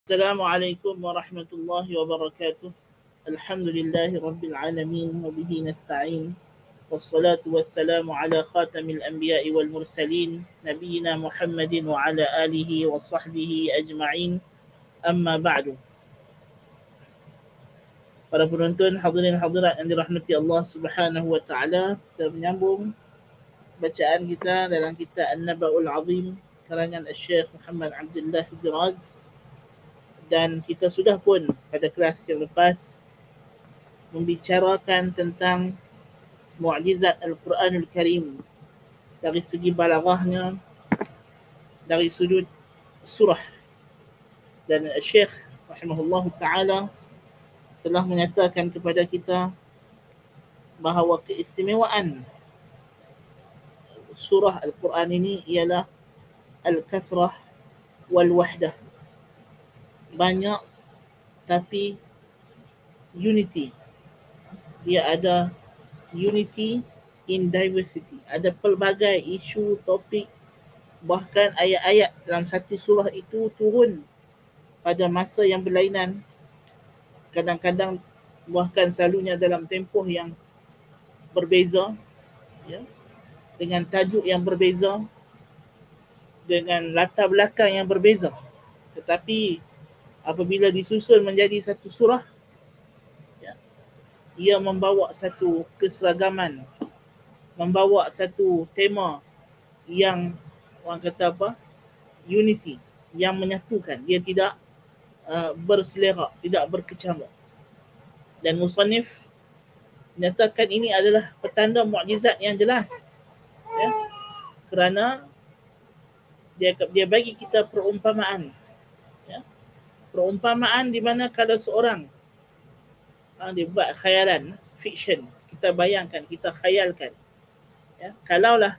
السلام عليكم ورحمة الله وبركاته. الحمد لله رب العالمين وبه نستعين، والصلاة والسلام على خاتم الأنبياء والمرسلين نبينا محمد وعلى آله وصحبه أجمعين. أما بعد. Para penonton, hadirin hadirat yang dirahmati Allah Subhanahu wa taala, kita menyambung bacaan kita dalam kitab An-Naba'ul Azim karangan Syekh Muhammad Abdullah Firaz. Dan kita sudah pun pada kelas yang lepas membicarakan tentang mukjizat Al-Quranul Karim dari segi balaghahnya, dari sudut surah. Dan Syekh rahimahullah ta'ala telah menyatakan kepada kita bahawa keistimewaan surah Al-Quran ini ialah Al-Kathrah wal-Wahdah. Banyak tapi unity. Dia ada unity in diversity. Ada pelbagai isu, topik, bahkan ayat-ayat dalam satu surah itu turun pada masa yang berlainan. Kadang-kadang bahkan selalunya dalam tempoh yang berbeza, ya, dengan tajuk yang berbeza, dengan latar belakang yang berbeza. Tetapi apabila disusun menjadi satu surah, ya, ia membawa satu keseragaman, membawa satu tema yang orang kata apa? Unity, yang menyatukan. Dia tidak berselerak, tidak berkecamuk. Dan musannif menyatakan ini adalah petanda mukjizat yang jelas, ya, kerana dia bagi kita perumpamaan, ya, perumpamaan di mana kalau seorang dia buat khayalan, fiction, kita bayangkan, kita khayalkan, ya, kalaulah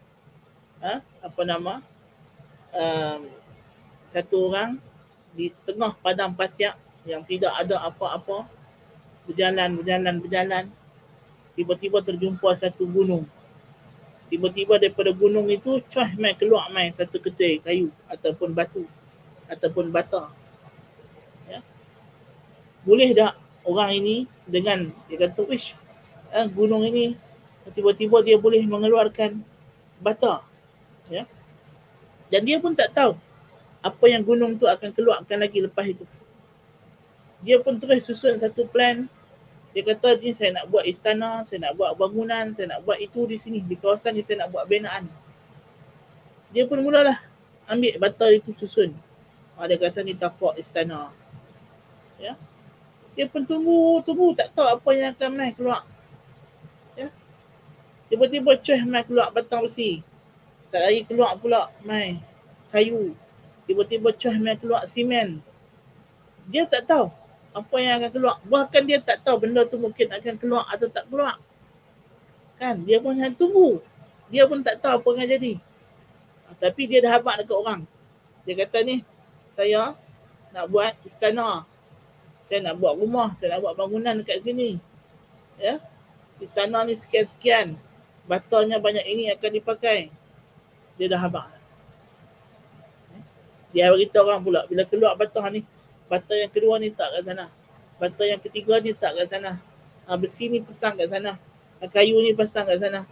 satu orang di tengah padang pasir yang tidak ada apa-apa, berjalan, tiba-tiba terjumpa satu gunung. Tiba-tiba daripada gunung itu keluar satu ketul kayu ataupun batu ataupun bata. Ya. Boleh tak orang ini dengan dia kata, gunung ini tiba-tiba dia boleh mengeluarkan bata, ya. Dan dia pun tak tahu apa yang gunung tu akan keluarkan lagi lepas itu. Dia pun terus susun satu plan. Dia kata, ni saya nak buat istana, saya nak buat bangunan, saya nak buat itu di sini, di kawasan ni saya nak buat binaan. Dia pun mulalah ambil bata itu susun. Dia kata ni tapak istana. Ya. Dia pun tunggu, tak tahu apa yang akan mai keluar. Ya. Tiba-tiba mai keluar batang besi. Sekali lagi keluar pula mai kayu. Tiba-tiba mai keluar simen. Dia tak tahu apa yang akan keluar. Bahkan dia tak tahu benda tu mungkin akan keluar atau tak keluar. Kan? Dia pun hanya tunggu. Dia pun tak tahu apa akan jadi. Tapi dia dah habaq dekat orang. Dia kata ni, saya nak buat istana. Saya nak buat rumah. Saya nak buat bangunan dekat sini. Ya? Istana ni sekian-sekian. Batanya banyak ini akan dipakai. Dia dah habaq. Dia beritahu orang pula, bila keluar batah ni, bata yang kedua ni tak kat sana. Bata yang ketiga ni tak kat sana. Besi ni pasang kat sana. Kayu ni pasang kat sana.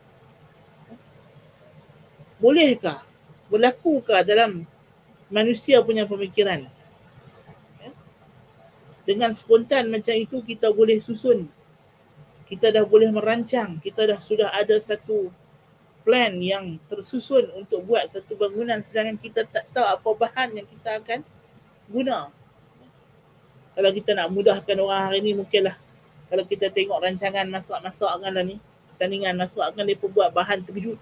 Bolehkah? Berlakukah dalam manusia punya pemikiran? Ya? Dengan spontan macam itu kita boleh susun. Kita dah boleh merancang. Kita dah sudah ada satu plan yang tersusun untuk buat satu bangunan, sedangkan kita tak tahu apa bahan yang kita akan guna. Kalau kita nak mudahkan orang hari ni, mungkinlah kalau kita tengok rancangan masak-masakan lah ni, pertandingan masakan, dia pun buat bahan terkejut.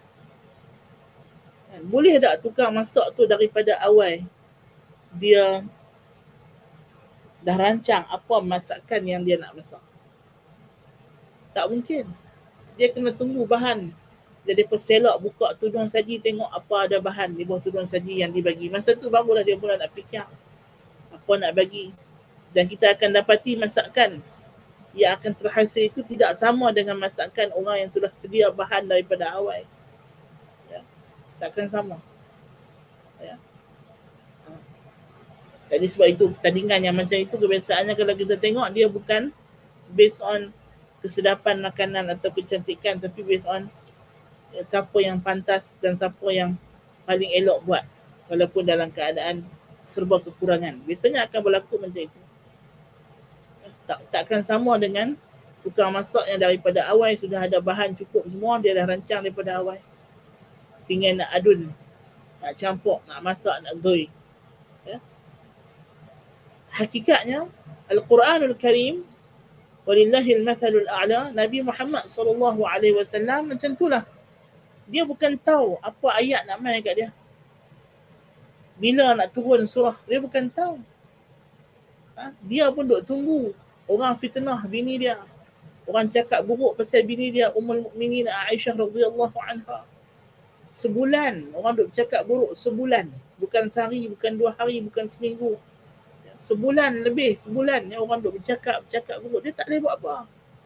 Boleh tak tukang masak tu daripada awal dia dah rancang apa masakan yang dia nak masak? Tak mungkin. Dia kena tunggu bahan. Dia perselok buka tudung saji, tengok apa ada bahan di bawah tudung saji yang dibagi. Masa tu barulah dia mula nak fikir apa nak bagi. Dan kita akan dapati masakan yang akan terhasil itu tidak sama dengan masakan orang yang sudah sedia bahan daripada awal. Ya. Takkan sama. Ya. Jadi sebab itu pertandingan yang macam itu kebiasaannya kalau kita tengok dia bukan based on kesedapan makanan atau kecantikan, tapi based on siapa yang pantas dan siapa yang paling elok buat walaupun dalam keadaan serba kekurangan. Biasanya akan berlaku macam itu. Takkan sama dengan tukang masak yang daripada awal sudah ada bahan cukup semua, dia dah rancang daripada awal. Tinggal nak adun, nak campur, nak masak, nak goreng. Ya. Hakikatnya Al-Quranul Karim walillahil mathalul a'la, Nabi Muhammad SAW macam itulah. Dia bukan tahu apa ayat nak main kat dia. Bila nak turun surah, dia bukan tahu. Dia pun duk tunggu orang fitnah bini dia. Orang cakap buruk pasal bini dia, Ummul Mukminin Aisyah radhiyallahu anha. Sebulan orang duk cakap buruk, sebulan. Bukan sehari, bukan 2 hari, bukan seminggu. Sebulan lebih, sebulan yang orang duk bercakap buruk. Dia tak boleh buat apa.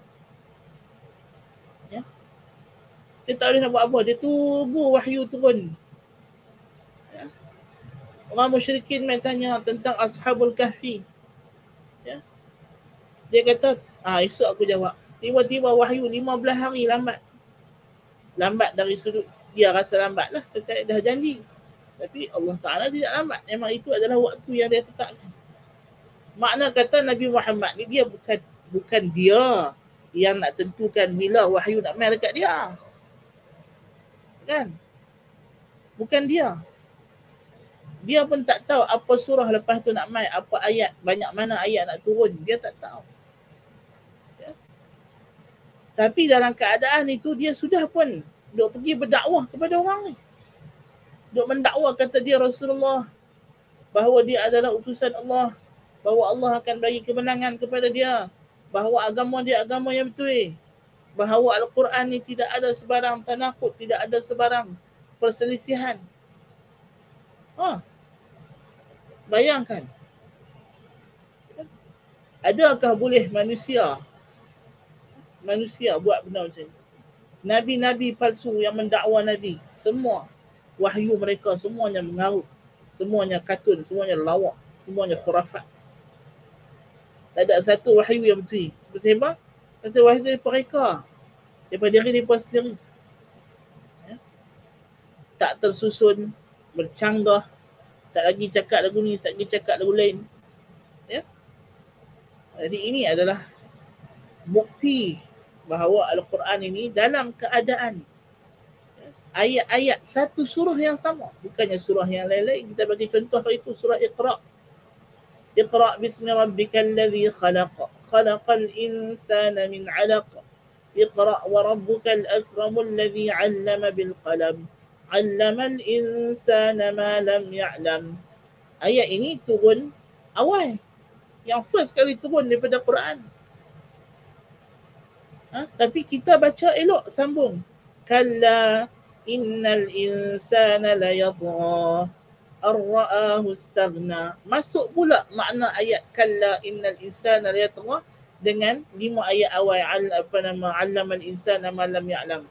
Ya. Dia tak boleh nak buat apa. Dia tunggu wahyu turun. Ya. Orang musyrikin main tanya tentang Ashabul Kahfi. Ya. Dia kata, esok aku jawab. Tiba-tiba wahyu 15 hari lambat. Lambat dari sudut dia rasa lambat lah. Saya dah janji. Tapi Allah Ta'ala tidak lambat. Memang itu adalah waktu yang dia tetapkan. Makna kata Nabi Muhammad ni dia bukan dia yang nak tentukan bila wahyu nak main dekat dia. Kan? Bukan dia. Dia pun tak tahu apa surah lepas tu nak main, apa ayat, banyak mana ayat nak turun. Dia tak tahu. Ya? Tapi dalam keadaan itu dia sudah pun duk pergi berdakwah kepada orang ni. Duk mendakwa kata dia Rasulullah, bahawa dia adalah utusan Allah, bahawa Allah akan bagi kemenangan kepada dia, bahawa agama dia agama yang betul, bahawa Al-Quran ni tidak ada sebarang tanakut, tidak ada sebarang perselisihan. Bayangkan, adakah boleh manusia buat benda macam ni? Nabi-nabi palsu yang mendakwa Nabi, semua wahyu mereka semuanya mengarut, semuanya katun, semuanya lawak, semuanya khurafat. Tak ada satu wahyu yang betul. Sebab pasal wahyu dari mereka, daripada diri mereka sendiri. Ya? Tak tersusun, bercanggah, sat lagi cakap lagu ni, sat lagi cakap lagu lain. Ya? Jadi ini adalah bukti bahawa Al-Quran ini dalam keadaan ayat-ayat satu surah yang sama, bukannya surah yang lain-lain. Kita bagi contoh hari itu surah Iqra. Iqra bismi rabbikal ladzi khalaq, khalaqal insana min 'alaq. Iqra wa rabbukal akramul ladzi 'allama bil qalam, 'allamal insana ma lam ya'lam. Ayat ini turun awal. Yang first kali turun daripada Quran. Tapi kita baca elok sambung. Kalla innal insana la yatgha ar-ra'ahu istaghna. Masuk pula makna ayat kalla innal insana la yatgha dengan 5 ayat awal allamal insana ma lam ya'lam.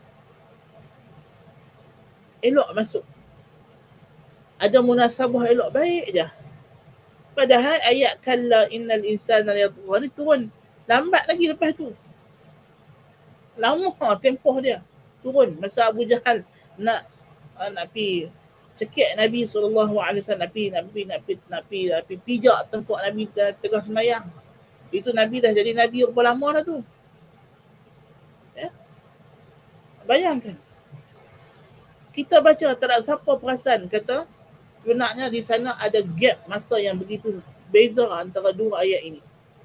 Elok masuk. Ada munasabah elok, baik je. Padahal ayat kalla innal insana la yatgha ni turun lambat lagi lepas tu. Lama tempoh dia turun masa Abu Jahal nak pergi cekik Nabi SAW, nak pergi pijak tengkuk Nabi tengah sembahyang. Itu Nabi dah jadi Nabi berapa lama dah tu. Ya? Bayangkan. Kita baca tak ada siapa perasan kata sebenarnya di sana ada gap masa yang begitu beza antara dua ayat ini.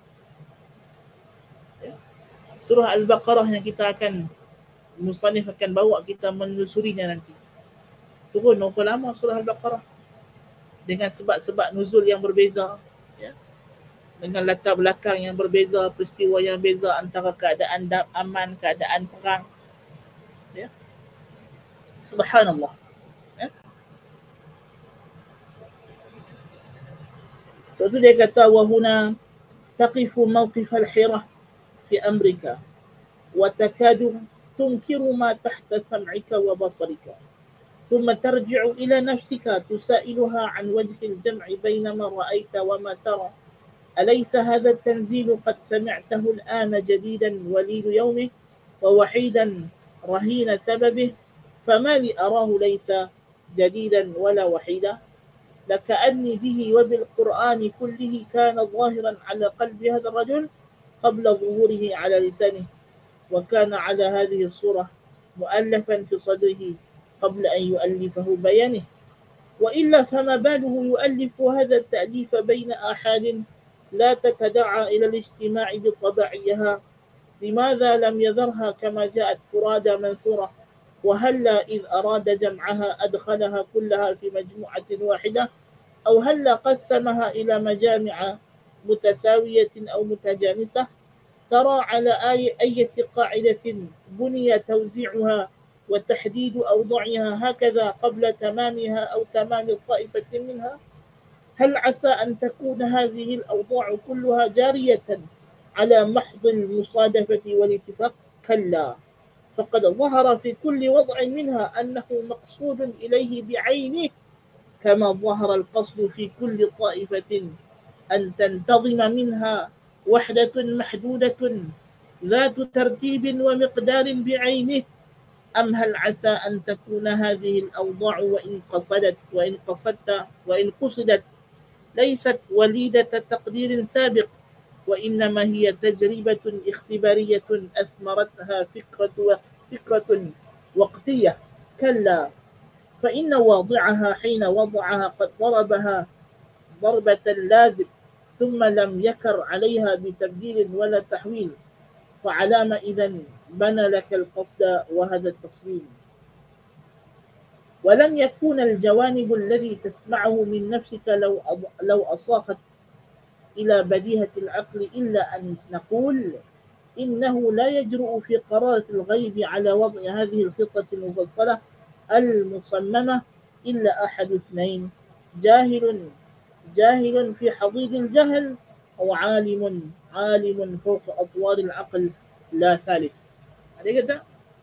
Surah Al-Baqarah yang kita akan musannif akan bawa kita menelusurinya nanti. Turun berapa lama surah Al-Baqarah dengan sebab-sebab nuzul yang berbeza, ya. Dengan latar belakang yang berbeza, peristiwa yang beza antara keadaan aman, keadaan perang. Ya. Subhanallah. Ya. So tu dia kata wa huna taqifu mawqif al-hirah fi amrika wa takadu tunkiru ma tahta sam'ika wa basarika. ثم ترجع إلى نفسك تسائلها عن وجه الجمع بين ما رأيت وما ترى. أليس هذا التنزيل قد سمعته الآن جديدا وليد يومه ووحيدا رهين سببه؟ فما لي أراه ليس جديدا ولا وحيدا، لكأني به وبالقرآن كله كان ظاهرا على قلب هذا الرجل قبل ظهوره على لسانه، وكان على هذه الصورة مؤلفا في صدره قبل أن يؤلفه بيانه. وإلا فما باله يؤلف هذا التأليف بين آحاد لا تتداعى إلى الاجتماع بطبعها؟ لماذا لم يذرها كما جاءت فرادى منثورة؟ وهلا إذ أراد جمعها أدخلها كلها في مجموعة واحدة؟ أو هلا قسمها إلى مجامع متساوية أو متجانسة؟ ترى على أية قاعدة بني توزيعها وتحديد أوضاعها هكذا قبل تمامها أو تمام طائفة منها؟ هل عسى أن تكون هذه الأوضاع كلها جارية على محض المصادفة والاتفاق؟ كلا، فقد ظهر في كل وضع منها أنه مقصود إليه بعينه، كما ظهر القصد في كل طائفة أن تنتظم منها وحدة محدودة ذات ترتيب ومقدار بعينه. أم هل عسى أن تكون هذه الأوضاع وإن قصدت ليست وليدة تقدير سابق، وإنما هي تجربة اختبارية أثمرتها فكرة وقتية؟ كلا، فإن واضعها حين وضعها قد ضربها ضربة لازم، ثم لم يكر عليها بتبديل ولا تحويل، فعلام إذن بنى لك القصد وهذا التصميم؟ ولن يكون الجوانب الذي تسمعه من نفسك لو أصاخت إلى بديهة العقل إلا أن نقول إنه لا يجرؤ في قرارة الغيب على وضع هذه الخطة المفصلة المصممة إلا أحد اثنين: جاهل في حضيض الجهل، أو عالم فوق أطوار العقل، لا ثالث. Ada kata,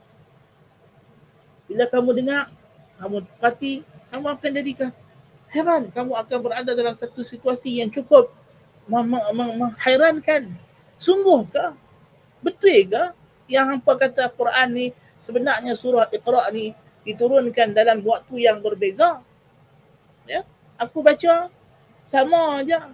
bila kamu dengar, kamu perhati, kamu akan jadikan heran, kamu akan berada dalam satu situasi yang cukup menghairankan. Sungguhkah? Betulkah yang hampa kata Quran ni sebenarnya surah Iqra ni diturunkan dalam waktu yang berbeza? Ya, aku baca sama aja.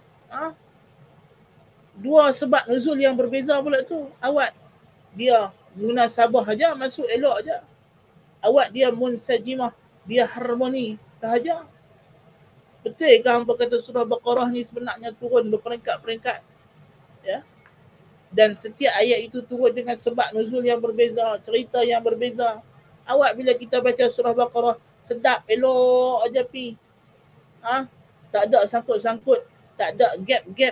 Dua sebab nuzul yang berbeza pula tu. Awak dia munasabah aja, masuk elok aja. Awak dia munsajimah, dia harmoni sahaja. Betul ke hampa kata surah Baqarah ni sebenarnya turun berperingkat-peringkat? Ya. Dan setiap ayat itu turun dengan sebab nuzul yang berbeza, cerita yang berbeza. Awak bila kita baca surah Baqarah, sedap, elok aja pi. Tak ada sangkut-sangkut, tak ada gap-gap.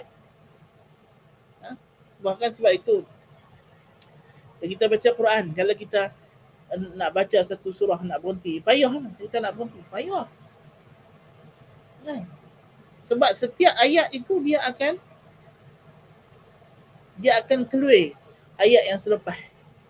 Bahkan sebab itu, bila kita baca Quran, kalau kita nak baca satu surah, nak berhenti, payah lah. Kita nak berhenti, payah. Sebab setiap ayat itu dia akan keluar ayat yang selepas.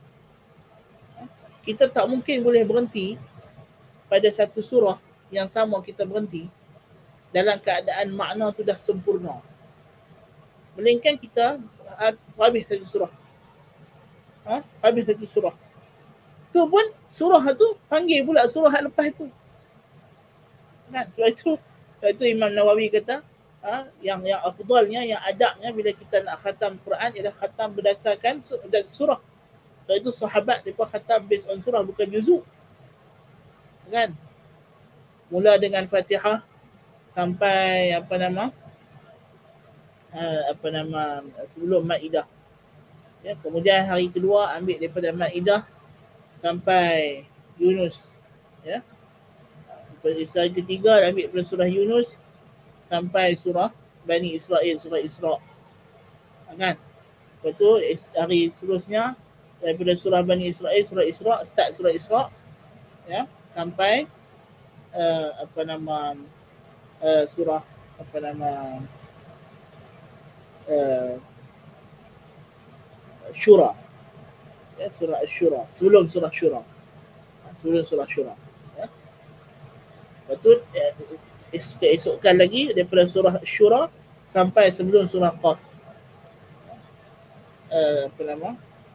Kita tak mungkin boleh berhenti pada satu surah yang sama kita berhenti dalam keadaan makna tu dah sempurna. Melainkan kita habis satu surah. Habis satu surah. Tu pun surah tu panggil pula surah lepas tu. Kan? Sebab itu Imam Nawawi kata yang afdalnya, yang adabnya bila kita nak khatam Quran ialah khatam berdasarkan surah. Sebab itu sahabat mereka khatam based on surah, bukan juzuk. Kan? Mula dengan Fatihah sampai sebelum Maidah. Ya, kemudian hari kedua ambil daripada Maidah sampai Yunus. Ya. Hari ketiga ambil daripada surah Yunus sampai surah Bani Israel, surah Isra. Kan? Lepas tu hari seterusnya daripada surah Bani Israel, surah Isra, start surah Isra, ya, sampai surah Syura. Ya, surah Asy-Syura, sebelum surah Syura. Ya. Lepas tu keesokan lagi daripada surah Syura sampai sebelum surah Qaf. Apa nama?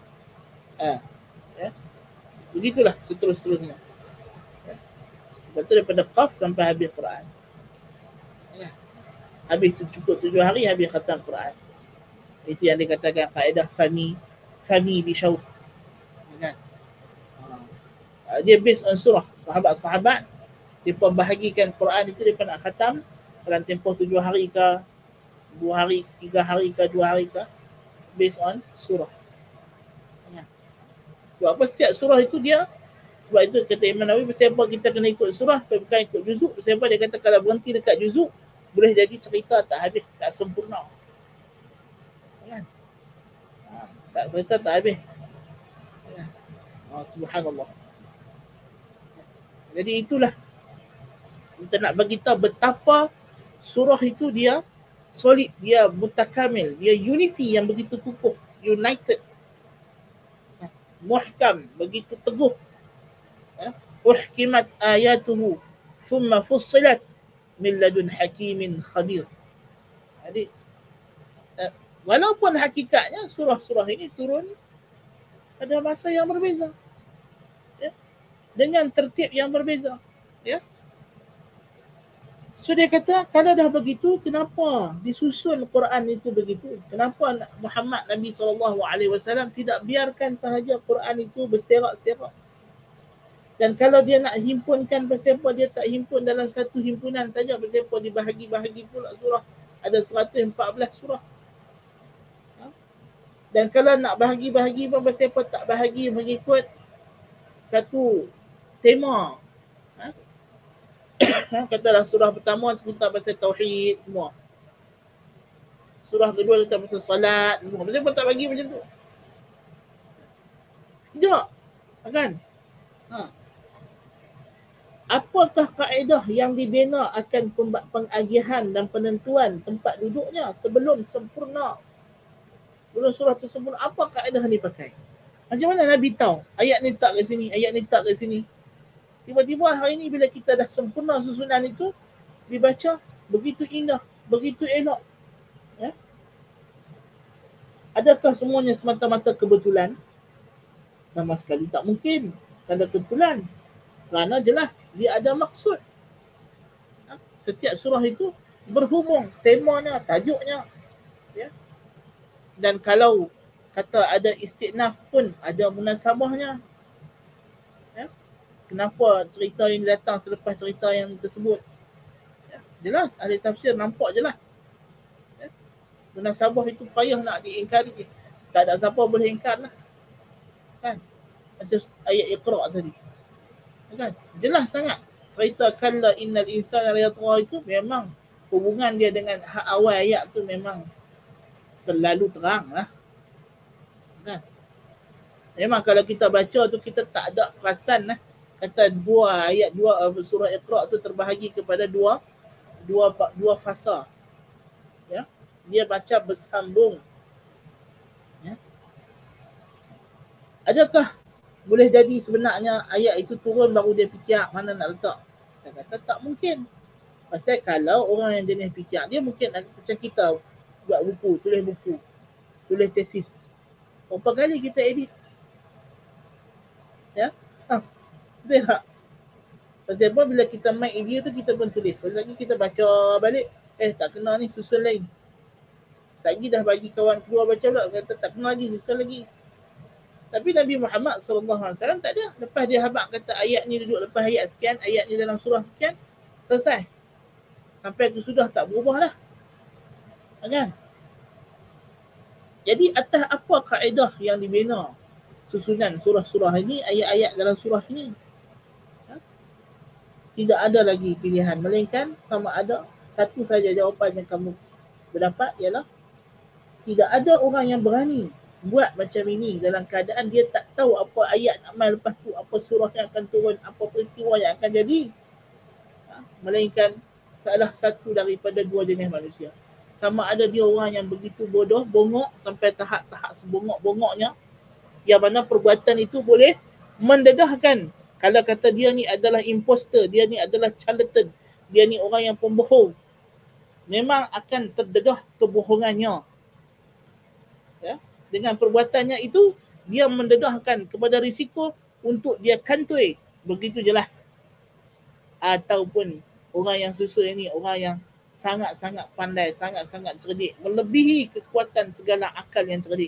Ya. Begitulah seterusnya. Ya. Lepas tu daripada Qaf sampai habis Quran. Ya. Habis tu cukup 7 hari habis khatam Quran. Itu yang dikatakan kaedah fani bi syauq. Kan? Dia based on surah. Sahabat-sahabat dia bahagikan Quran itu dia nak khatam dalam tempoh 7 hari ke 2 hari, 3 hari ke 2 hari ke, based on surah. Ya. Sebab apa setiap surah itu dia, sebab itu kata Imam Nawawi, pasal apa kita kena ikut surah, bukan ikut juzuk. Pasal apa dia kata kalau berhenti dekat juzuk boleh jadi cerita tak habis, tak sempurna. Kan? Tak cerita tak habis. Ya. Subhanallah. Jadi itulah kita nak bagi tahu betapa surah itu dia solid, dia mutakamil, dia unity yang begitu kukuh, united, muhkam, begitu teguh. Uhkimat ayatuhu thumma fussilat min ladun hakimin khabir. Jadi walaupun hakikatnya surah-surah ini turun pada masa yang berbeza, ya, dengan tertib yang berbeza, ya. So dia kata kalau dah begitu, kenapa disusun Quran itu begitu? Kenapa Muhammad Nabi SAW tidak biarkan sahaja Quran itu berserak-serak? Dan kalau dia nak himpunkan, pasal apa dia tak himpun dalam satu himpunan saja? Pasal apa dibahagi-bahagi pula surah? Ada 114 surah. Dan kalau nak bahagi-bahagi pun, pasal apa tak bahagi mengikut satu tema? Katalah surah pertama cerita pasal tauhid semua. Surah kedua cerita pasal solat semua. Pasal apa tak bagi macam tu? Tidak. Kan? Apakah kaedah yang dibina akan pengagihan dan penentuan tempat duduknya sebelum sempurna? Sebelum surah tu sempurna, apa kaedah ni pakai? Macam mana Nabi tahu? Ayat ni tak kat sini, ayat ni tak kat sini. Tiba-tiba hari ini bila kita dah sempurna susunan itu, dibaca begitu indah, begitu elok. Ya? Adakah semuanya semata-mata kebetulan? Sama sekali tak mungkin. Kalau kebetulan. Kerana jelas dia ada maksud. Setiap surah itu berhubung, temanya, tajuknya. Ya? Dan kalau kata ada istinaf pun ada munasabahnya. Ya? Kenapa cerita yang datang selepas cerita yang tersebut? Ya, jelas, ahli tafsir nampak jelas. Ya, munasabah itu payah nak diingkari. Tak ada siapa boleh ingkar lah. Kan? Macam ayat Iqra' tadi. Kan? Jelas sangat. Cerita kalla innal insana layatgha itu memang hubungan dia dengan hak awal ayat tu memang terlalu terang lah. Kan? Memang kalau kita baca tu kita tak ada perasan lah. Kata ayat 2 surah Iqra' tu terbahagi kepada dua fasa. Ya. Dia baca bersambung. Ya. Adakah boleh jadi sebenarnya ayat itu turun baru dia fikir mana nak letak? Dia kata tak mungkin. Pasal kalau orang yang jenis fikir, dia mungkin macam kita buat buku, tulis tesis. Berapa kali kita edit? Ya. Betul tak? Pasal apa bila kita make idea tu kita pun tulis. Lepas lagi kita baca balik, tak kena ni, susun lain. Lagi dah bagi kawan keluar baca pula, kata tak kena lagi, susun lagi. Tapi Nabi Muhammad SAW tak ada. Lepas dia habaq kata ayat ni duduk lepas ayat sekian, ayat ni dalam surah sekian, selesai. Sampai tu sudah tak berubah lah. Kan? Jadi atas apa kaedah yang dibina susunan surah-surah ini, ayat-ayat dalam surah ini? Tidak ada lagi pilihan, melainkan sama ada satu saja jawapan yang kamu berdapat, ialah tidak ada orang yang berani buat macam ini dalam keadaan dia tak tahu apa ayat nak main lepas tu, apa surah yang akan turun, apa peristiwa yang akan jadi, melainkan salah satu daripada dua jenis manusia. Sama ada dia orang yang begitu bodoh, bongok sampai tahap sebongok-bongoknya, yang mana perbuatan itu boleh mendedahkan Kalau kata dia ni adalah imposter, dia ni adalah charlatan, dia ni orang yang pembohong, memang akan terdedah kebohongannya. Ya? Dengan perbuatannya itu, dia mendedahkan kepada risiko untuk dia kantoi. Begitu je lah. Ataupun orang yang susul ini, orang yang sangat-sangat pandai, sangat-sangat cerdik, melebihi kekuatan segala akal yang cerdik.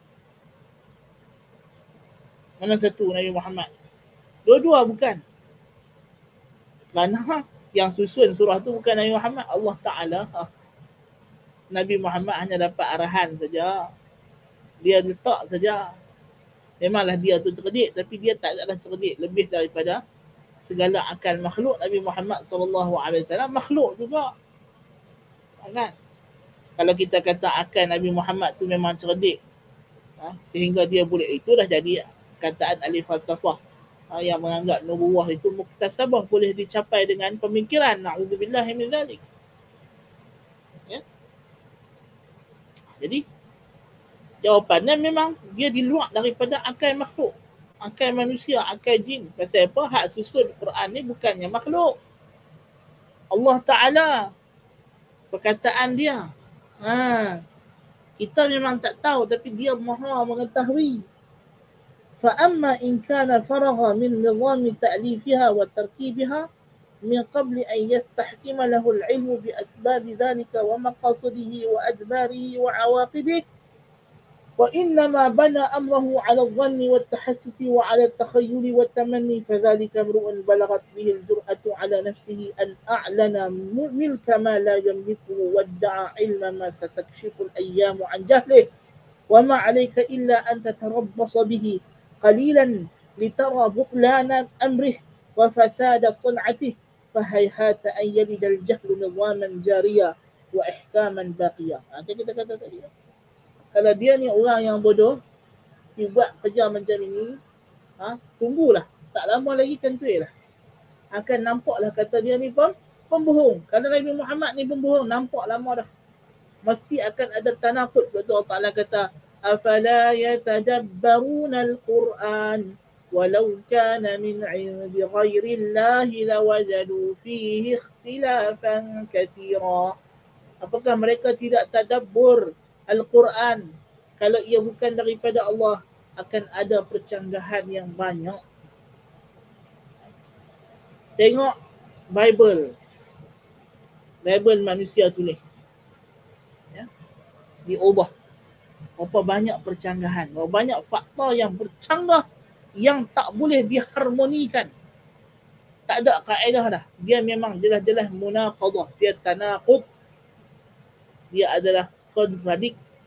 Mana satu Nabi Muhammad? Dua-dua bukan. Kerana yang susun surah tu bukan Nabi Muhammad, Allah Ta'ala. Nabi Muhammad hanya dapat arahan saja. Dia letak saja. Memanglah dia tu cerdik, tapi dia tak adalah cerdik lebih daripada segala akal makhluk. Nabi Muhammad SAW makhluk juga. Kan? Kalau kita kata akal Nabi Muhammad tu memang cerdik, sehingga dia boleh, itu dah jadi kataan ahli falsafah yang menganggap nubuwah itu muktasabah, boleh dicapai dengan pemikiran. Na'udzubillahi min zalik. Ya? Jadi jawapannya memang dia di luar daripada akal makhluk, akal manusia, akal jin. Pasal apa? Hak susun Quran ni bukannya makhluk. Allah Ta'ala, perkataan dia. Kita memang tak tahu, tapi dia maha mengetahui. فَأَمَّا إِنْ كَانَ فَرَغَ مِنْ نِظَامِ تَأْلِيفِهَا وَتَرْكِيبِهَا مِنْ قَبْلِ أَنْ يَسْتَحْكِمَ لَهُ الْعِلْمُ بِأَسْبَابِ ذَلِكَ وَمَقَاصِدِهِ وَأَدْبَارِهِ وَعَوَاقِبِهِ وإنما بنى أمره على الظن والتحسس وعلى التخيل والتمني، فذلك امرؤ بلغت به الجرأة على نفسه أن أعلن ملك ما لا يملكه وادعى علم ما ستكشف الأيام عن جهله، وما عليك إلا أن تتربص به قليلا لترى بطلان أمره وفساد صنعته، فهيهات أن يلد الجهل نظاما جاريا وإحكاما باقيا. Kita kata tadi, kalau dia ni orang yang bodoh, dia buat kerja macam ini, tunggulah, tak lama lagi kantoi lah. Akan nampaklah kata dia ni pembohong. Kalau Nabi Muhammad ni pembohong, nampak lama dah. Mesti akan ada tanakut. Sebab tu Allah Ta'ala kata, أَفَلَا يَتَدَبَّرُونَ الْقُرْآنِ وَلَوْ كَانَ مِنْ عِنْدِ غَيْرِ اللَّهِ لَوَجَدُوا فِيهِ اخْتِلَافًا كَثِيرًا. Apakah mereka tidak tadabbur Al-Quran? Kalau ia bukan daripada Allah, akan ada percanggahan yang banyak. Tengok Bible manusia tulis, ya, diubah. Berapa banyak percanggahan, berapa banyak fakta yang bercanggah, yang tak boleh diharmonikan. Tak ada kaedah dah. Dia memang jelas-jelas munaqadah, dia tanaqud, dia adalah contradicts.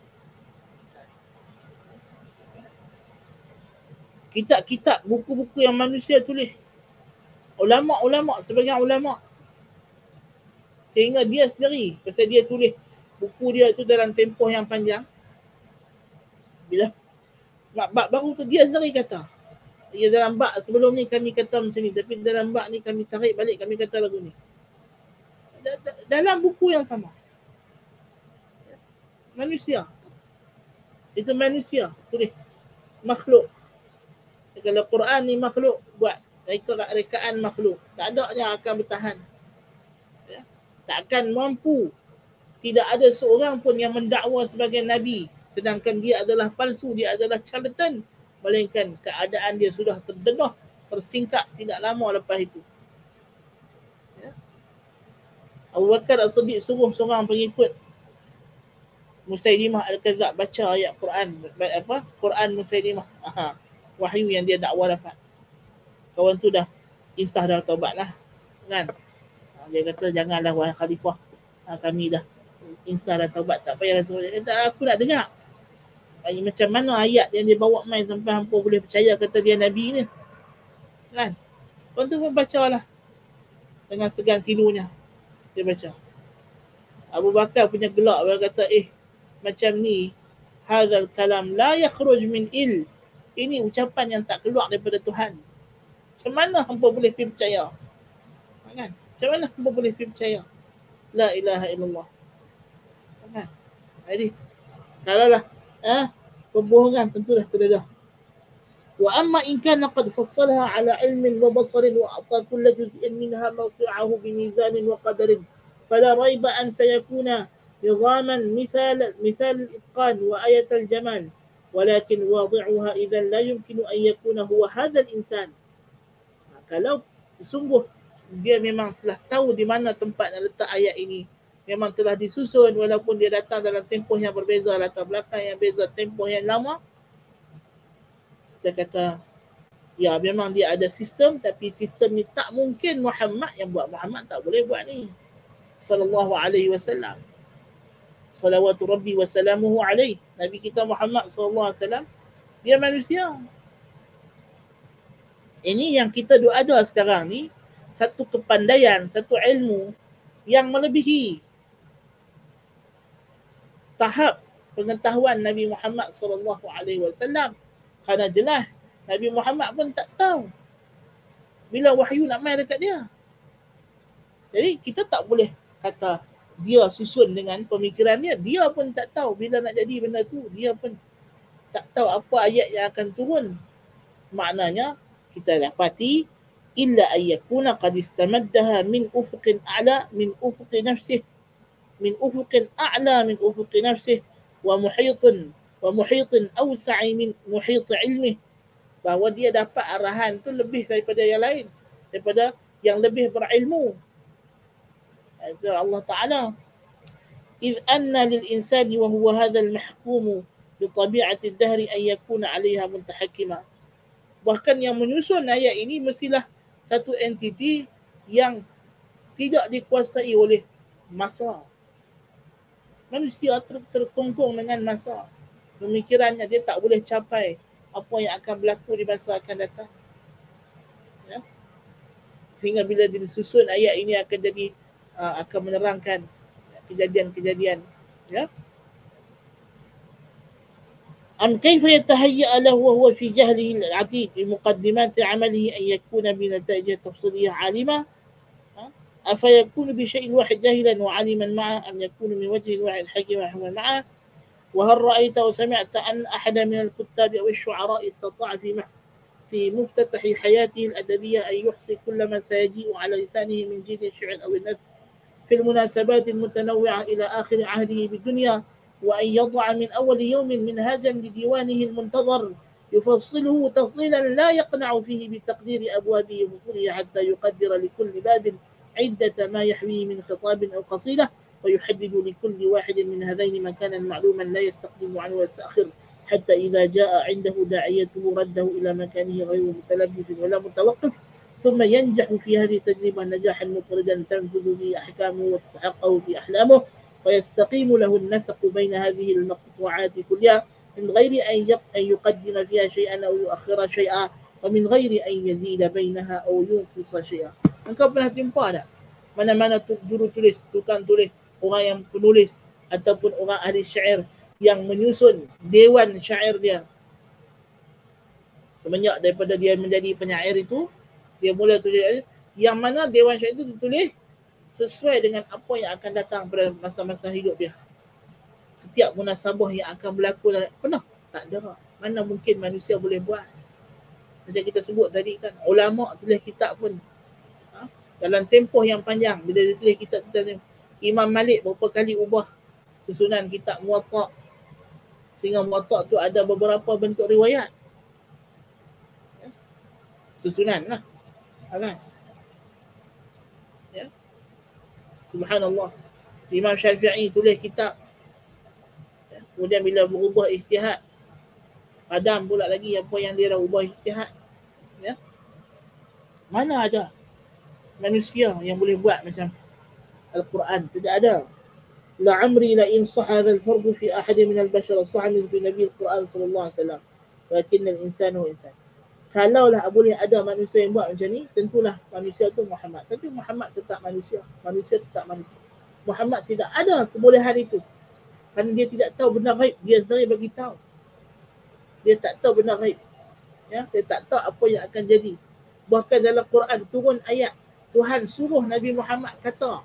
Kitab-kitab, buku-buku yang manusia tulis, ulama', sebagian ulama', sehingga dia sendiri, pasal dia tulis buku dia tu dalam tempoh yang panjang, bila bab baru tu dia sendiri kata, ya dalam bab sebelum ni kami kata macam ni, tapi dalam bab ni kami tarik balik, kami kata lagu ni. Dalam buku yang sama. Manusia. Itu manusia tulis. Makhluk. Kalau Quran ni makhluk, buat rekaan makhluk. Tak ada yang akan bertahan. Ya? Tak akan mampu. Tidak ada seorang pun yang mendakwa sebagai Nabi, sedangkan dia adalah palsu, dia adalah charlatan, melainkan keadaan dia sudah terdedah, tersingkap tidak lama lepas itu. Ya? Abu Bakar As-Siddiq suruh seorang pengikut Musailimah Al-Kadzab baca ayat Quran. Quran Musailimah. Wahyu yang dia dakwa dapat. Kawan tu dah insah, dah taubat lah. Kan? Dia kata, janganlah wahai khalifah, kami dah insah dah taubat, tak payah rasulah. Dia kata, aku nak dengar. Macam mana ayat yang dia bawa main sampai hampa boleh percaya kata dia Nabi ni. Kan? Kawan tu pun baca lah. Dengan segan silunya. Dia baca. Abu Bakar punya gelak. Dia kata, macam ni, hadzal kalam la yakhruj min il. Ini ucapan yang tak keluar daripada Tuhan. Macam mana hampa boleh percaya? Kan? Macam mana hampa boleh percaya? La ilaha illallah. Kan? Jadi, kalau lah pembohongan tentulah terdedah. وأما إن كان قد فصلها على علم وبصر وأعطى كل جزء منها موقعه بميزان وقدر فلا ريب أن سيكون نظاما مثال الإتقان وآية الجمال، ولكن واضعها إذا لا يمكن أن يكون هو هذا الإنسان. Kalau sungguh dia memang telah tahu di mana tempat nak letak ayat ini, memang telah disusun walaupun dia datang dalam tempoh yang berbeza, latar belakang yang beza, tempoh yang lama, kita kata ya memang dia ada sistem, tapi sistem ni tak mungkin Muhammad yang buat. Muhammad tak boleh buat ni sallallahu alaihi wasallam. Salawatu Rabbi wa salamuhu alaihi. Nabi kita Muhammad sallallahu alaihi wasallam dia manusia. Ini yang kita ada sekarang ni, satu kepandaian, satu ilmu yang melebihi tahap pengetahuan Nabi Muhammad sallallahu alaihi wasallam. Kerana jelas Nabi Muhammad pun tak tahu bila wahyu nak main dekat dia. Jadi kita tak boleh kata dia susun dengan pemikiran dia. Dia pun tak tahu bila nak jadi benda tu. Dia pun tak tahu apa ayat yang akan turun. Maknanya kita dapati illa ayyakuna qad istamaddaha min ufuqin a'la min ufuqi nafsih min ufuqin a'la min ufuqi nafsih wa muhitin awsa'i min muhit ilmih, bahawa dia dapat arahan tu lebih daripada yang lain, daripada yang lebih berilmu. Itu Allah Ta'ala. إذ أن للإنسان وهو هذا المحكوم بطبيعة الدهر أن يكون عليها متحكما. Bahkan yang menyusun ayat ini mestilah satu entiti yang tidak dikuasai oleh masa. Manusia terkongkong dengan masa. Pemikirannya dia tak boleh capai apa yang akan berlaku di masa akan datang. Ya? Sehingga bila disusun ayat ini akan jadi akan menerangkan kejadian-kejadian. Ya? أم كيف يتهيأ له وهو في جهله العتيق بمقدمات عمله أن يكون بنتائج التفصيلية عالما؟ أفيكون بشيء واحد جاهلا وعالما معه أم يكون من وجه واحد حكيما معه؟ وهل رأيت وسمعت أن أحد من الكتاب أو الشعراء استطاع في مفتتح حياته الأدبية أن يحصي كل ما سيجيء على لسانه من جيل الشعر أو النثر في المناسبات المتنوعة إلى آخر عهده بالدنيا، وأن يضع من أول يوم منهاجا لديوانه المنتظر يفصله تفصيلا لا يقنع فيه بتقدير أبوابه وفصوله حتى يقدر لكل باب عدة ما يحويه من خطاب أو قصيدة، ويحدد لكل واحد من هذين مكانا معلوما لا يستقدم عنه ويستأخر، حتى إذا جاء عنده داعيته رده إلى مكانه غير متلبس ولا متوقف، ثم ينجح في هذه التجربة نجاحا مطردا تنفذ به أحكامه وتتحقق في أحلامه، ويستقيم له النسق بين هذه المقطوعات كلها من غير أن يقدم فيها شيئا أو يؤخر شيئا، ومن غير أن يزيد بينها أو ينقص شيئا. Engkau pernah jumpa tak mana-mana juru tulis, tukang tulis, orang yang penulis ataupun orang ahli syair yang menyusun dewan syair dia? Semenjak daripada dia menjadi penyair itu, dia mula tulis yang mana dewan syair itu ditulis sesuai dengan apa yang akan datang pada masa-masa hidup dia. Setiap munasabah yang akan berlaku, pernah? Tak ada. Mana mungkin manusia boleh buat. Macam kita sebut tadi kan, ulama tulis kitab pun dalam tempoh yang panjang. Bila dia tulis kitab tu, Imam Malik berapa kali ubah susunan kitab Muwatta, sehingga Muwatta tu ada beberapa bentuk riwayat. Susunan lah. Kan? Ya. Subhanallah. Imam Syafi'i tulis kitab. Ya. Kemudian bila berubah ijtihad, padam pula lagi apa yang dia dah ubah ijtihad. Ya. Mana ada manusia yang boleh buat macam Al-Quran? Tidak ada. La amri la in sah hadha al-fardu fi ahad min al-bashar sah min Nabi Al-Quran sallallahu alaihi wasallam. Walakin al-insanu insan. Kalaulah boleh ada manusia yang buat macam ni, tentulah manusia tu Muhammad. Tapi Muhammad tetap manusia. Manusia tetap manusia. Muhammad tidak ada kebolehan itu. Kerana dia tidak tahu benda ghaib. Dia sendiri bagi tahu. Dia tak tahu benda ghaib. Ya, dia tak tahu apa yang akan jadi. Bahkan dalam Quran turun ayat, Tuhan suruh Nabi Muhammad kata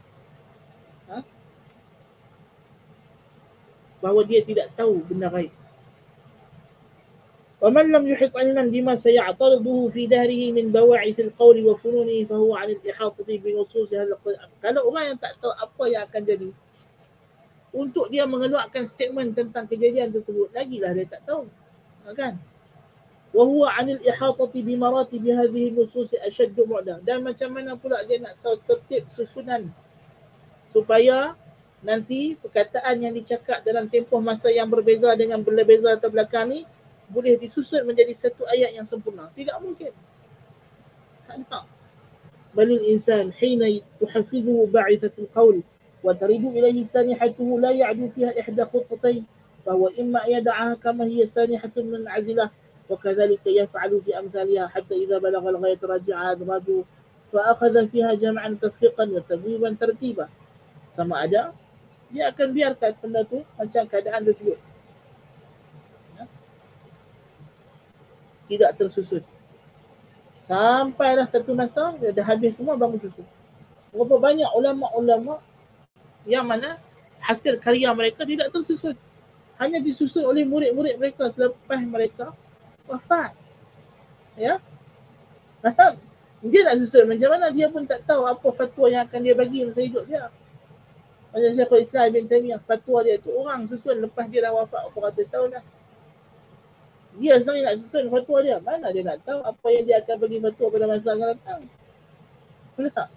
bahawa dia tidak tahu benda ghaib. ومن لم يحط علما بما سيعترضه في دهره من بواعث القول وفنونه فهو عن الإحاطة بنصوص هذا القرآن. Kalau orang yang tak tahu apa yang akan jadi, untuk dia mengeluarkan statement tentang kejadian tersebut, lagilah dia tak tahu, kan? وهو عن الإحاطة بمراتب هذه النصوص أشد بعدا. Dan macam mana pula dia nak tahu tertib susunan supaya nanti perkataan yang dicakap dalam tempoh masa yang berbeza dengan berbeza latar belakang ni boleh disusun menjadi satu ayat yang sempurna. Tidak mungkin. Tak. بل الإنسان حين تحفزه باعثة القول وترد إليه سانحته لا يعدو فيها إحدى خطتين فهو إما أن يدعها كما هي سانحة منعزلة وكذلك يفعل في أمثالها حتى إذا بلغ الغاية رجعها أدراجه فأخذ فيها جمعا تفريقا وتبويبا ترتيبا. Sama ada dia akan biarkan benda tu macam keadaan tersebut, tidak tersusun. Sampailah satu masa dia dah habis semua baru susun. Berapa banyak ulama-ulama yang mana hasil karya mereka tidak tersusun, hanya disusun oleh murid-murid mereka selepas mereka wafat. Ya, dia nak susun macam mana, dia pun tak tahu apa fatwa yang akan dia bagi masa hidup dia. Macam Syekhul Islam Ibn Taymiyah, fatwa dia tu orang susun lepas dia dah wafat berapa ratus tahun dah. Dia sendiri nak susun fatwa dia, mana dia nak tahu apa yang dia akan bagi fatwa pada masa akan datang. Boleh tak?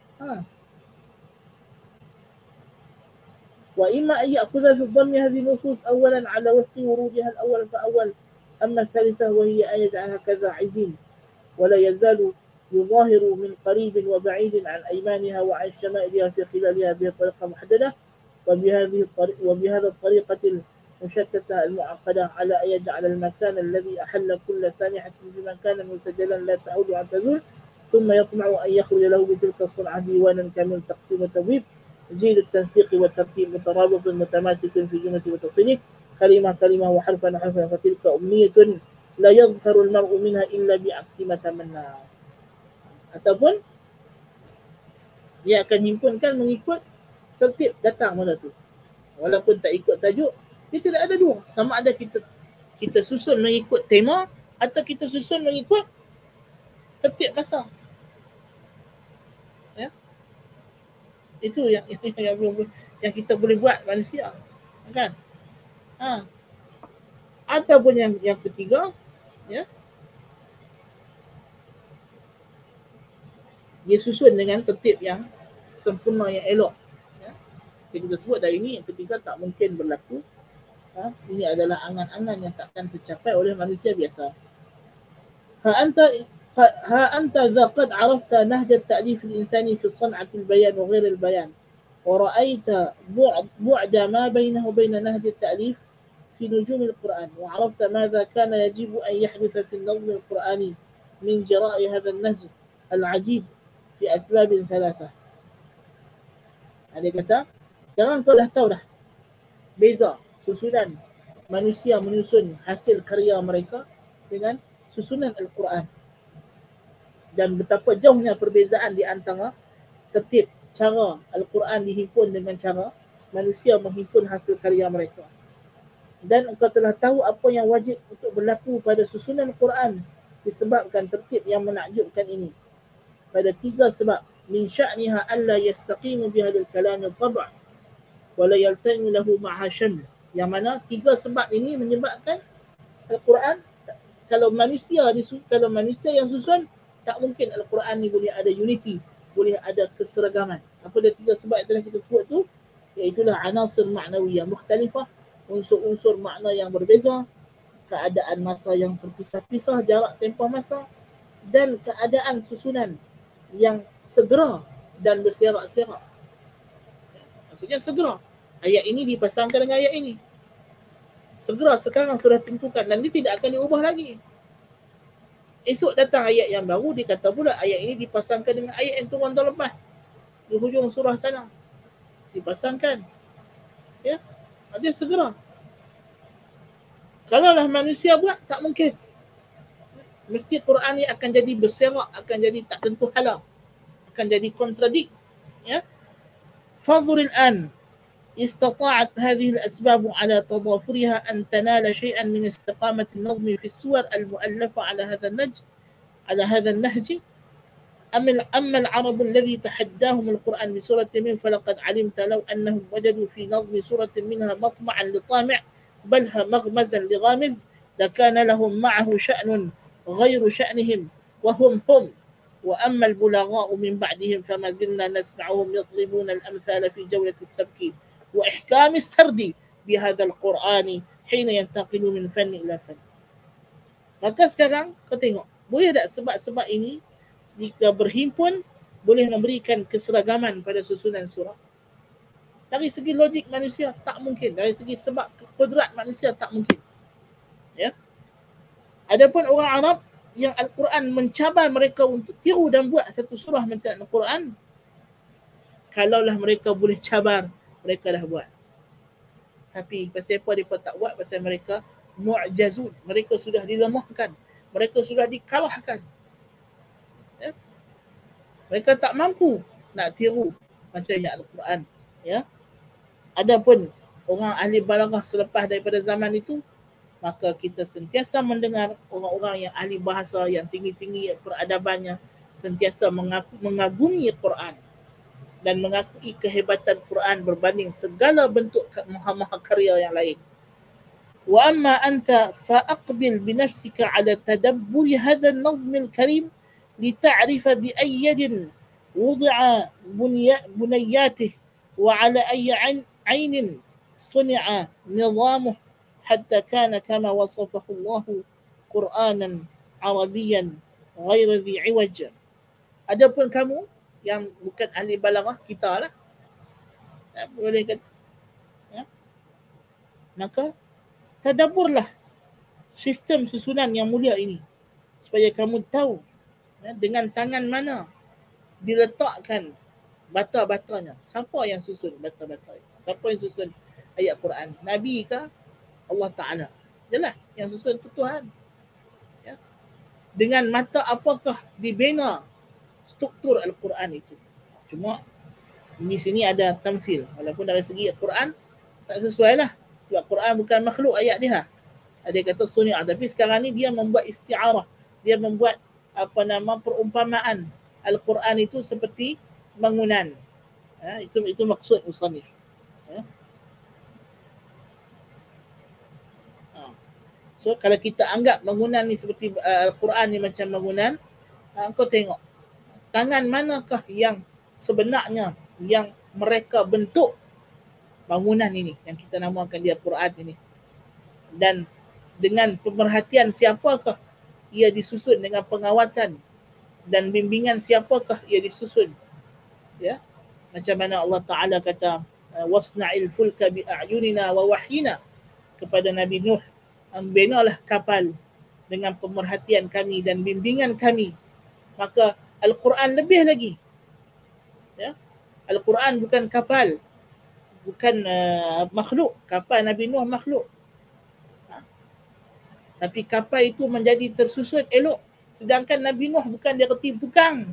وإما أن يأخذ في الضم هذه النصوص أولا على وفق ورودها الأول فأول، أما الثالثة وهي أن يجعلها كذا عزين ولا يزال يظاهر من قريب وبعيد عن أيمانها وعن شمائلها في خلالها بطريقة محددة وبهذا الطريقة المشتتة المعقدة على أن يجعل المكان الذي أحل كل سانحة بمكان مسجلا لا تعود عن تزول ثم يطمع أن يخرج له بتلك الصنعة ديوانا كامل تقسيم وتبويب جيد التنسيق والترتيب مترابط متماسك في جملة وتفصيله كلمة كلمة وحرفا حرفا فتلك أمنية لا يظهر المرء منها إلا بعكس ما تمنى. Ataupun dia akan himpunkan mengikut tertib datang mana tu, walaupun tak ikut tajuk. Dia tidak ada dua, sama ada kita susun mengikut tema atau kita susun mengikut tertib masa. Ya, itu yang kita boleh buat manusia, kan? Ataupun yang ketiga, ya, dia susun dengan tertib yang sempurna, yang elok. Ya. Kita sebut dari ini, yang ketiga tak mungkin berlaku. Ini adalah angan-angan yang takkan tercapai oleh manusia biasa. Ha anta dha qad arafta nahj at-ta'lif al-insani fi san'at al-bayan wa ghayr al-bayan wa ra'aita bu'da ma bainahu bain nahj at-ta'lif في نجوم القرآن وعرفت ماذا كان يجب أن يحدث في النظم القرآني من جراء هذا النهج العجيب في أسباب ثلاثة. Dia kata, sekarang kau dah tahu dah beza susunan manusia menyusun hasil karya mereka dengan susunan Al-Quran, dan betapa jauhnya perbezaan di antara tertib cara Al-Quran dihimpun dengan cara manusia menghimpun hasil karya mereka. Dan engkau telah tahu apa yang wajib untuk berlaku pada susunan Quran disebabkan tertib yang menakjubkan ini. Pada tiga sebab. Min sya'niha alla yastaqimu bihadil kalam al-tab' wa la yaltaimu lahu ma'a syaml. Yang mana tiga sebab ini menyebabkan Al-Quran, kalau manusia yang susun, tak mungkin Al-Quran ni boleh ada unity, boleh ada keseragaman. Apa dia tiga sebab yang telah kita sebut tu? Iaitulah anasir ma'nawiyah mukhtalifah, unsur-unsur makna yang berbeza, keadaan masa yang terpisah-pisah, jarak tempoh masa, dan keadaan susunan yang segera dan berserak-serak. Maksudnya segera. Ayat ini dipasangkan dengan ayat ini. Segera, sekarang sudah tentukan dan dia tidak akan diubah lagi. Esok datang ayat yang baru, dia kata pula ayat ini dipasangkan dengan ayat yang turun tahun lepas. Di hujung surah sana. Dipasangkan. Ya. Dia segera. Kalaulah manusia buat, tak mungkin. Mesti Quran ni akan jadi berserak, akan jadi tak tentu hala, akan jadi kontradik. Ya. Fadhuril an استطاعت هذه الأسباب على تضافرها أن تنال شيئا من استقامة النظم في السور المؤلفة على هذا النهج. أما العرب الذي تحداهم القرآن بسورة من فلقد علمت لو أنهم وجدوا في نظم سورة منها مطمعا لطامع بلها مغمزا لغامز لكان لهم معه شأن غير شأنهم وهم هم. وأما البلغاء من بعدهم فما زلنا نسمعهم يطلبون الأمثال في جولة السبك وإحكام السرد بهذا القرآن حين ينتقل من فن إلى فن. Maka sekarang kau tengok, boleh tak sebab-sebab ini jika berhimpun boleh memberikan keseragaman pada susunan surah? Dari segi logik manusia tak mungkin, dari segi sebab kudrat manusia tak mungkin. Ya. Adapun orang Arab yang Al-Quran mencabar mereka untuk tiru dan buat satu surah macam Al-Quran, kalaulah mereka boleh cabar, mereka dah buat. Tapi pasal apa mereka tak buat? Pasal mereka mu'jazun, mereka sudah dilemahkan, mereka sudah dikalahkan. Ya? Mereka tak mampu nak tiru macam yang Al-Quran. Ya? Adapun orang ahli balaghah selepas daripada zaman itu, maka kita sentiasa mendengar orang-orang yang ahli bahasa, yang tinggi-tinggi peradabannya, sentiasa mengagumi Quran dan mengakui kehebatan Quran berbanding segala bentuk maha-maha karya yang lain. Wa amma anta fa'aqbil binafsika ala tadabbur hadha an-nazm al-karim lita'rifa bi ayyadin wudi'a buniyatih wa ala ayyi 'ainin suni'a nizamuh hatta kana kama wasafahu Allah Qur'anan Arabiyan ghaira dhi 'iwaj. Adapun kamu yang bukan ahli balaghah, kita lah, boleh kata, ya? Maka tadabburlah sistem susunan yang mulia ini supaya kamu tahu, ya, dengan tangan mana diletakkan bata-batanya. Siapa yang susun bata-bata? Siapa yang susun ayat Quran? Nabi ke Allah Ta'ala? Jelas yang susun itu Tuhan. Ya. Dengan mata apakah dibina struktur Al-Quran itu? Cuma di sini ada tamsil, walaupun dari segi Al-Quran tak sesuai lah, sebab Quran bukan makhluk ayat dia. Ada kata sunnah, tapi sekarang ni dia membuat isti'arah, dia membuat perumpamaan Al-Quran itu seperti bangunan. Itu maksud musannif. So kalau kita anggap bangunan ni seperti Al-Quran ni macam bangunan, kau tengok tangan manakah yang sebenarnya yang mereka bentuk bangunan ini yang kita namakan dia Quran ini, dan dengan pemerhatian siapakah ia disusun, dengan pengawasan dan bimbingan siapakah ia disusun. Ya, macam mana Allah Ta'ala kata wasna'il fulka bi'ayunina wa wahyina kepada Nabi Nuh, binalah kapal dengan pemerhatian kami dan bimbingan kami. Maka Al-Quran lebih lagi. Ya? Al-Quran bukan kapal, bukan makhluk. Kapal Nabi Nuh makhluk. Tapi kapal itu menjadi tersusun elok. Sedangkan Nabi Nuh bukan dia reti tukang.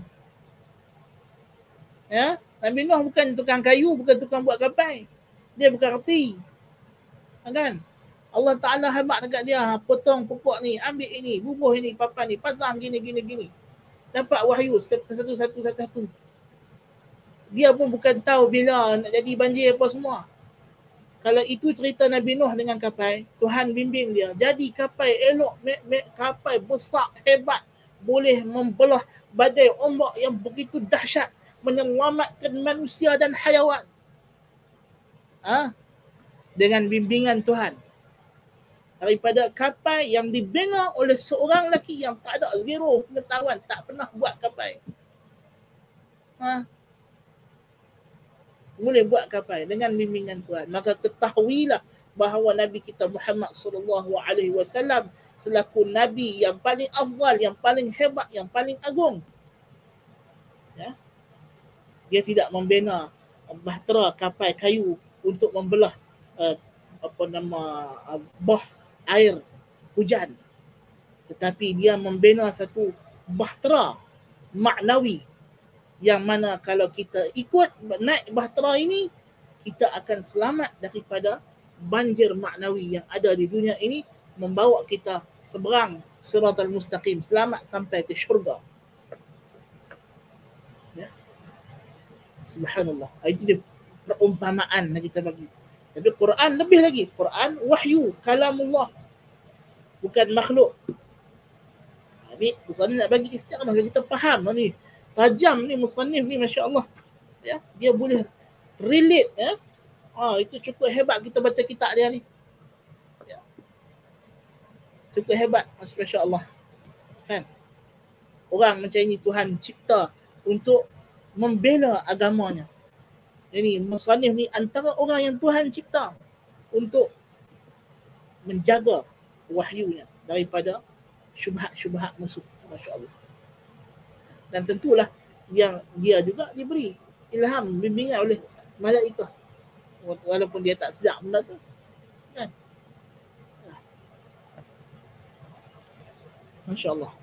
Ya? Nabi Nuh bukan tukang kayu, bukan tukang buat kapal. Dia bukan reti. Kan? Allah Ta'ala habaq dekat dia, potong pokok ni, ambil ini, bubuh ini, papan ni, pasang gini. Dapat wahyu satu. Dia pun bukan tahu bila nak jadi banjir apa semua. Kalau itu cerita Nabi Nuh dengan kapal, Tuhan bimbing dia. Jadi kapal elok, kapal besar, hebat, boleh membelah badai ombak yang begitu dahsyat, menyelamatkan manusia dan hayawan. Dengan bimbingan Tuhan. Daripada kapal yang dibina oleh seorang lelaki yang tak ada, zero pengetahuan, tak pernah buat kapal. Boleh buat kapal dengan bimbingan Tuhan. Maka ketahuilah bahawa Nabi kita Muhammad SAW selaku Nabi yang paling afdal, yang paling hebat, yang paling agung. Ya? Dia tidak membina bahtera kapal kayu untuk membelah bah air hujan, tetapi dia membina satu bahtera maknawi yang mana kalau kita ikut naik bahtera ini, kita akan selamat daripada banjir maknawi yang ada di dunia ini, membawa kita seberang siratal mustaqim, selamat sampai ke syurga. Ya. Subhanallah. Itu dia perumpamaan yang kita bagi. Tapi Quran lebih lagi. Quran wahyu, kalamullah, bukan makhluk. Jadi musannif nak bagi istiqamah agar kita faham ni. Tajam ni musannif ni, masya-Allah. Ya, dia boleh relate, ya. Itu cukup hebat kita baca kitab dia ni. Ya. Cukup hebat, masya-Allah. Kan? Orang macam ini Tuhan cipta untuk membela agamanya. Jadi musannif ni antara orang yang Tuhan cipta untuk menjaga wahyunya daripada syubhat-syubhat musuh, masya-Allah. Dan tentulah yang dia juga diberi ilham, bimbingan oleh malaikah, walaupun dia tak sedar benda tu, kan? Masya-Allah.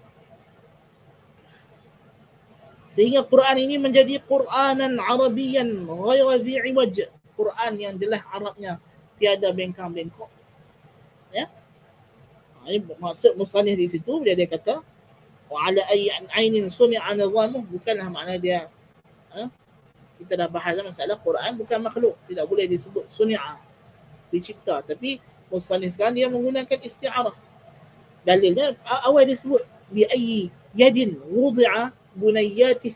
Sehingga Quran ini menjadi Quranan Arabiyan ghaira dhi iwaj, Quran yang jelas Arabnya, tiada bengkang-bengkok. Ya. Ini maksud musannif di situ dia kata wa ala ainin sumi'a nizamuh, bukanlah makna dia kita dah bahas masalah Quran bukan makhluk, tidak boleh disebut sumi'a, dicipta, tapi musannif sekarang dia menggunakan isti'arah. Dalilnya awal disebut bi ayyi yadin wudi'a bunayyatih,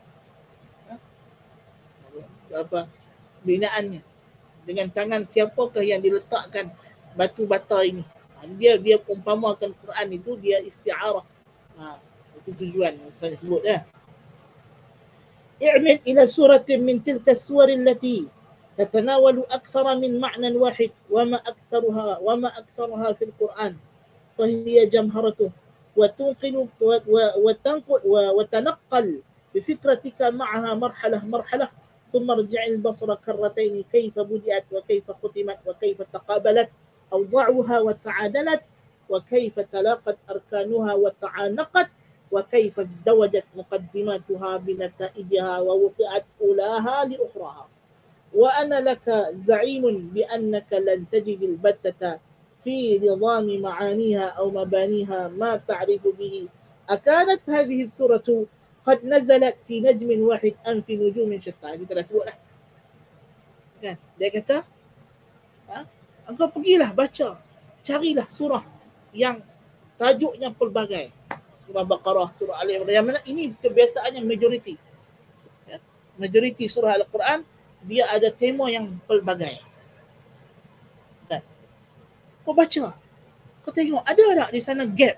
apa binaannya, dengan tangan siapakah yang diletakkan batu bata ini. Dia umpamakan Quran itu dia isti'arah. Itu tujuan saya sebut ya. i'mid ila suratin min tilka as-suwar allati tatanawalu akthara min ma'nan wahid wa ma aktharuha fil Quran fa hiya jamharatuh wa tunqilu wa tanqul wa tanaqqal bi fikratika ma'aha marhalah ثم ارجع البصر كرتين كيف بدأت وكيف ختمت وكيف تقابلت أوضاعها وتعادلت وكيف تلاقت أركانها وتعانقت وكيف ازدوجت مقدماتها بنتائجها ووقعت أولاها لأخراها وأنا لك زعيم بأنك لن تجد البتة في نظام معانيها أو مبانيها ما تعرف به. أكانت هذه السورة قد نزلت في نجم واحد أم في نجوم شتى. Kita dah sebut lah. Kan? Dia kata, engkau pergilah baca, carilah surah yang tajuknya pelbagai. Surah Baqarah, surah Ali Imran. Yang mana ini kebiasaannya majoriti. Ya? Majoriti surah Al-Quran dia ada tema yang pelbagai. Kan? Kau baca, kau tengok ada tak di sana gap?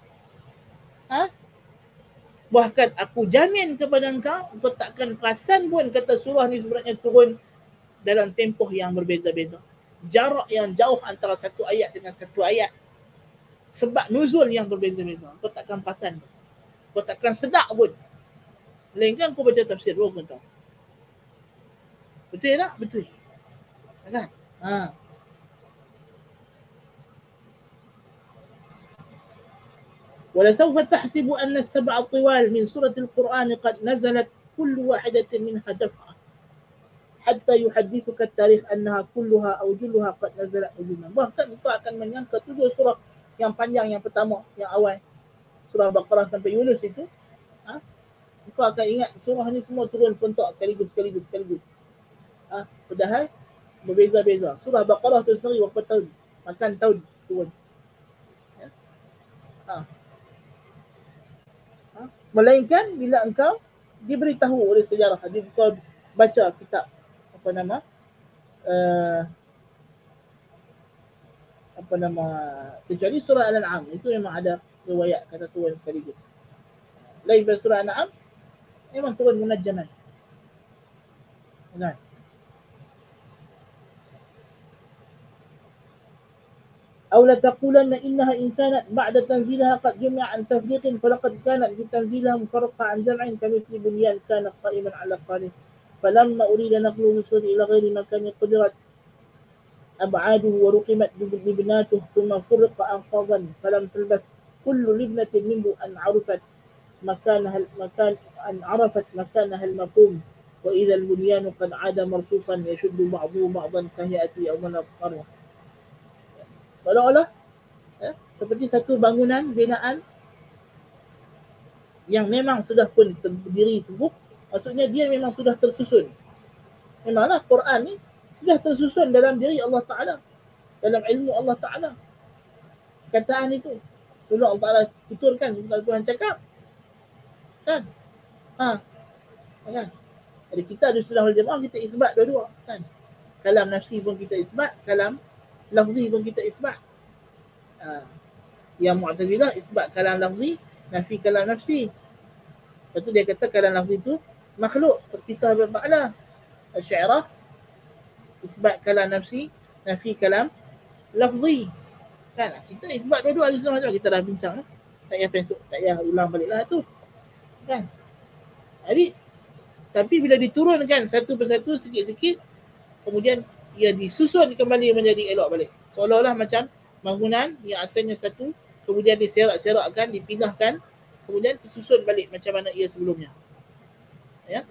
Bahkan aku jamin kepada engkau takkan perasan pun kata surah ni sebenarnya turun dalam tempoh yang berbeza-beza. Jarak yang jauh antara satu ayat dengan satu ayat. Sebab nuzul yang berbeza-beza. Kau takkan perasan. Kau takkan sedar pun. Melainkan kau baca tafsir baru kau tahu. Betul tak? Betul. Kan? ولسوف تحسب أن السبع الطوال من سورة القرآن قد نزلت كل واحدة منها دفعة حتى يحدثك التاريخ أنها كلها أو جلها قد نزلت أجمع. Bahkan engkau akan menyangka 7 surah yang panjang yang pertama, yang awal, surah Baqarah sampai Yunus itu, engkau akan ingat surah ni semua turun serentak sekaligus. Padahal berbeza-beza. Surah Baqarah tu sendiri berapa tahun? Makan tahun turun. Melainkan bila engkau diberitahu oleh sejarah, engkau baca kitab kecuali surah Al-An'am itu memang ada riwayat kata turun sekaligus. Lain daripada surah Al-An'am memang turun munajjaman. Benar. أو لتقولن إنها إن كانت بعد تنزيلها قد جمع عن تفريق فلقد كانت في تنزيلها مفرقة عن جمع كمثل بنيان كان قائما على قاله فلما أريد نقل النصوص إلى غير مكان قدرت أبعاده ورقمت لبناته ثم فرق أنقاضا فلم تلبث كل لبنة منه أن عرفت مكانها المفهوم وإذا البنيان قد عاد مرصوصا يشد بعضه بعضا كهيئة يوم القرن. Seolah-olah seperti satu bangunan binaan yang memang sudah pun berdiri teguh, maksudnya dia memang sudah tersusun. Memanglah Quran ni sudah tersusun dalam diri Allah Ta'ala, dalam ilmu Allah Ta'ala. Kataan itu sebelum Allah Ta'ala tuturkan, sebelum Tuhan cakap kan. Kan? Jadi kita ada sunnah wal jamaah, kita isbat dua-dua kan. Kalam nafsi pun kita isbat, kalam lafzi pun kita isbat. Yang Mu'tazilah isbat kalam lafzi, nafi kalam nafsi. Lepas tu dia kata kalam lafzi itu makhluk, terpisah berbaklah. Asy'ariyah isbat kalam nafsi, nafi kalam lafzi. Kan? Kita isbat dua-dua ada sunnah, kita dah bincang. Tak payah ulang baliklah tu. Kan? Jadi tapi bila diturunkan satu persatu sikit-sikit, kemudian ia disusun kembali menjadi elok balik. Seolah-olah macam bangunan yang asalnya satu, kemudian diserak-serakkan, dipindahkan, kemudian disusun balik macam mana ia sebelumnya. Ya.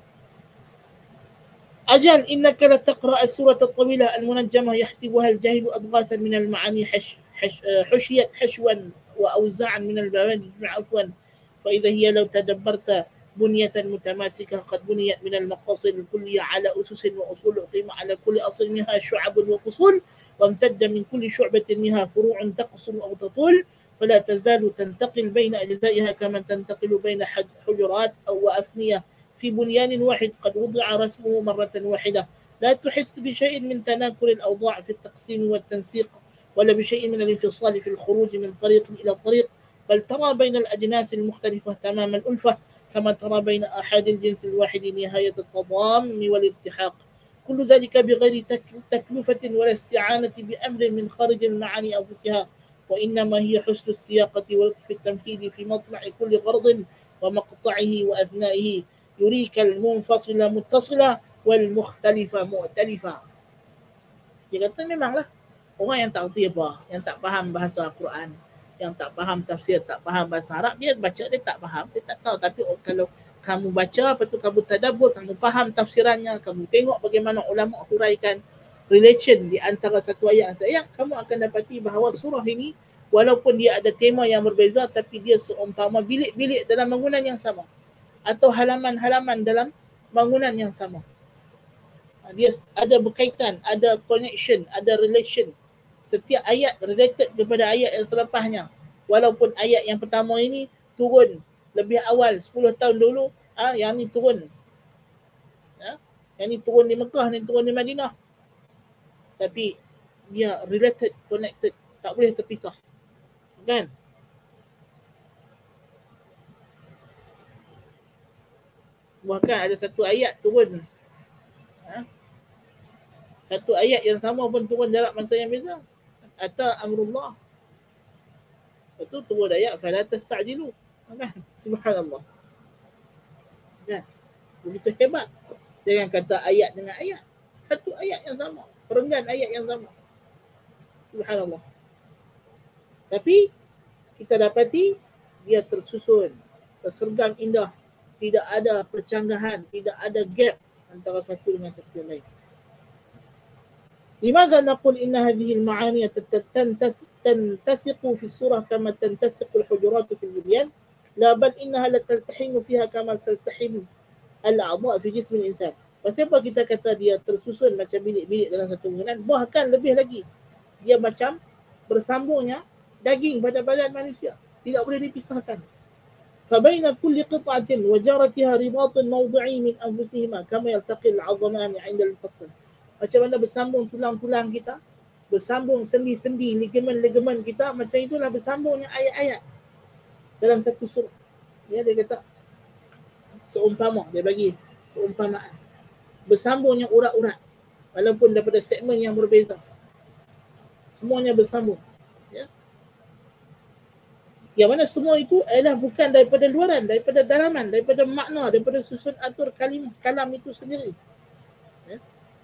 Ajal innaka la taqra as-surah at-tawilah al-munajjamah yahsibuha al-jahilu adghasan min al-ma'ani hushiyat hashwan wa awza'an min al-bawadi afwan fa idha hiya law tadabbarta بنية متماسكة قد بنيت من المقاصد الكلية على أسس وأصول أقيم على كل أصل منها شعب وفصول وامتد من كل شعبة منها فروع تقصر أو تطول فلا تزال تنتقل بين أجزائها كما تنتقل بين حجرات أو أفنية في بنيان واحد قد وضع رسمه مرة واحدة لا تحس بشيء من تناكر الأوضاع في التقسيم والتنسيق ولا بشيء من الانفصال في الخروج من طريق إلى طريق بل ترى بين الأجناس المختلفة تمام الألفة كما ترى بين أحد الجنس الواحد نهاية التضام والالتحاق كل ذلك بغير تكلفة ولا استعانة بأمر من خارج المعاني أنفسها وإنما هي حسن السياقة ولطف التمهيد في مطلع كل غرض ومقطعه وأثنائه يريك المنفصل متصلة والمختلفة مؤتلفة. Dia kata memanglah orang yang tak erti apa, yang tak faham bahasa Quran, yang tak faham tafsir, tak faham bahasa Arab, dia baca dia tak faham, dia tak tahu. Tapi kalau kamu baca, lepas tu kamu tadabbur, kamu faham tafsirannya, kamu tengok bagaimana ulama huraikan relation di antara satu ayat dan ayat, kamu akan dapati bahawa surah ini walaupun dia ada tema yang berbeza, tapi dia seumpama bilik-bilik dalam bangunan yang sama atau halaman-halaman dalam bangunan yang sama. Dia ada berkaitan, ada connection, ada relation. Setiap ayat related kepada ayat yang selepasnya. Walaupun ayat yang pertama ini turun lebih awal 10 tahun dulu, yang ni turun. Yang ni turun di Mekah, ni turun di Madinah. Tapi dia related, connected, tak boleh terpisah. Kan? Bahkan ada satu ayat turun. Satu ayat yang sama pun turun jarak masa yang beza. Ata amrullah. Itu turun ayat fala tasta'jilu. Kan? Subhanallah. Kan? Begitu hebat. Jangan kata ayat dengan ayat. Satu ayat yang sama. Perenggan ayat yang sama. Subhanallah. Tapi kita dapati dia tersusun, tersergam indah. Tidak ada percanggahan, tidak ada gap antara satu dengan satu yang lain. لماذا نقول إن هذه المعاني تنتسق في السورة كما تنتسق الحجرات في البنيان؟ لا بل إنها لا تلتحم فيها كما تلتحم الأعضاء في جسم الإنسان. Pasal kita kata dia tersusun macam bilik-bilik dalam satu bangunan, bahkan lebih lagi dia macam bersambungnya daging pada badan manusia, tidak boleh dipisahkan. فبين كل قطعة وجارتها رباط موضعي من أنفسهما كما يلتقي العظمان عند الفصل. Macam mana bersambung tulang-tulang kita, bersambung sendi-sendi, ligamen-ligamen kita, macam itulah bersambungnya ayat-ayat dalam satu surah. Dia kata seumpama, dia bagi seumpamaan. Bersambungnya urat-urat walaupun daripada segmen yang berbeza. Semuanya bersambung. Ya. Yang mana semua itu adalah bukan daripada luaran, daripada dalaman, daripada makna, daripada susun atur kalam itu sendiri. Ya.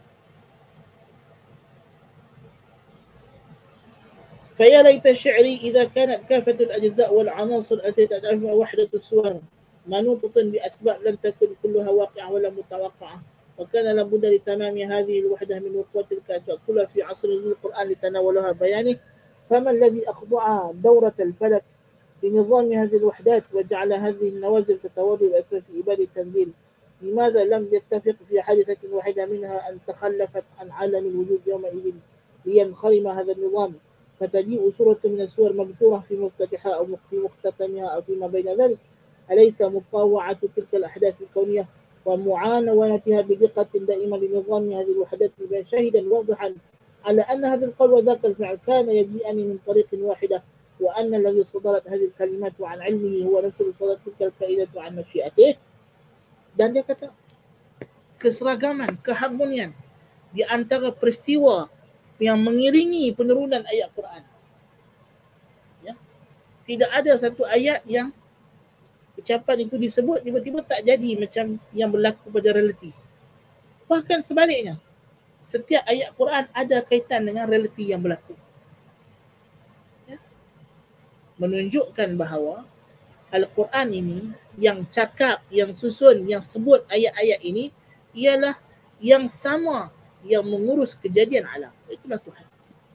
فيا ليت شعري إذا كانت كافة الأجزاء والعناصر التي تدعمها وحدة الصور منوطة بأسباب لم تكن كلها واقعة ولا متوقعة وكان لابد لتمام هذه الوحدة من وقوة الكاسة كلها في عصر نزول القرآن لتناولها بيانه. فما الذي أخضع دورة الفلك لنظام هذه الوحدات وجعل هذه النوازل تتورد الأسرى في إبان التنزيل؟ لماذا لم يتفق في حادثة واحدة منها أن تخلفت عن عالم الوجود يومئذ لينخرم هذا النظام، فتجيء سورة من السور مبتورة في مفتتحها أو في مختتمها أو فيما بين ذلك؟ أليس مطاوعة تلك الأحداث الكونية ومعاونتها بدقة دائمة لنظام هذه الوحدات بما شاهدا واضحا على أن هذا القول وذاك الفعل كان يجيئان من طريق واحدة، وأن الذي صدرت هذه الكلمات عن علمه هو نفس الذي صدرت تلك الكائنات عن مشيئته؟ Dan dia kata keseragaman, keharmonian di antara peristiwa yang mengiringi penurunan ayat Quran. Ya. Tidak ada satu ayat yang ucapan itu disebut tiba-tiba tak jadi macam yang berlaku pada realiti. Bahkan sebaliknya, setiap ayat Quran ada kaitan dengan realiti yang berlaku. Ya. Menunjukkan bahawa Al-Quran ini yang cakap, yang susun, yang sebut ayat-ayat ini ialah yang sama yang mengurus kejadian alam. Itulah Tuhan.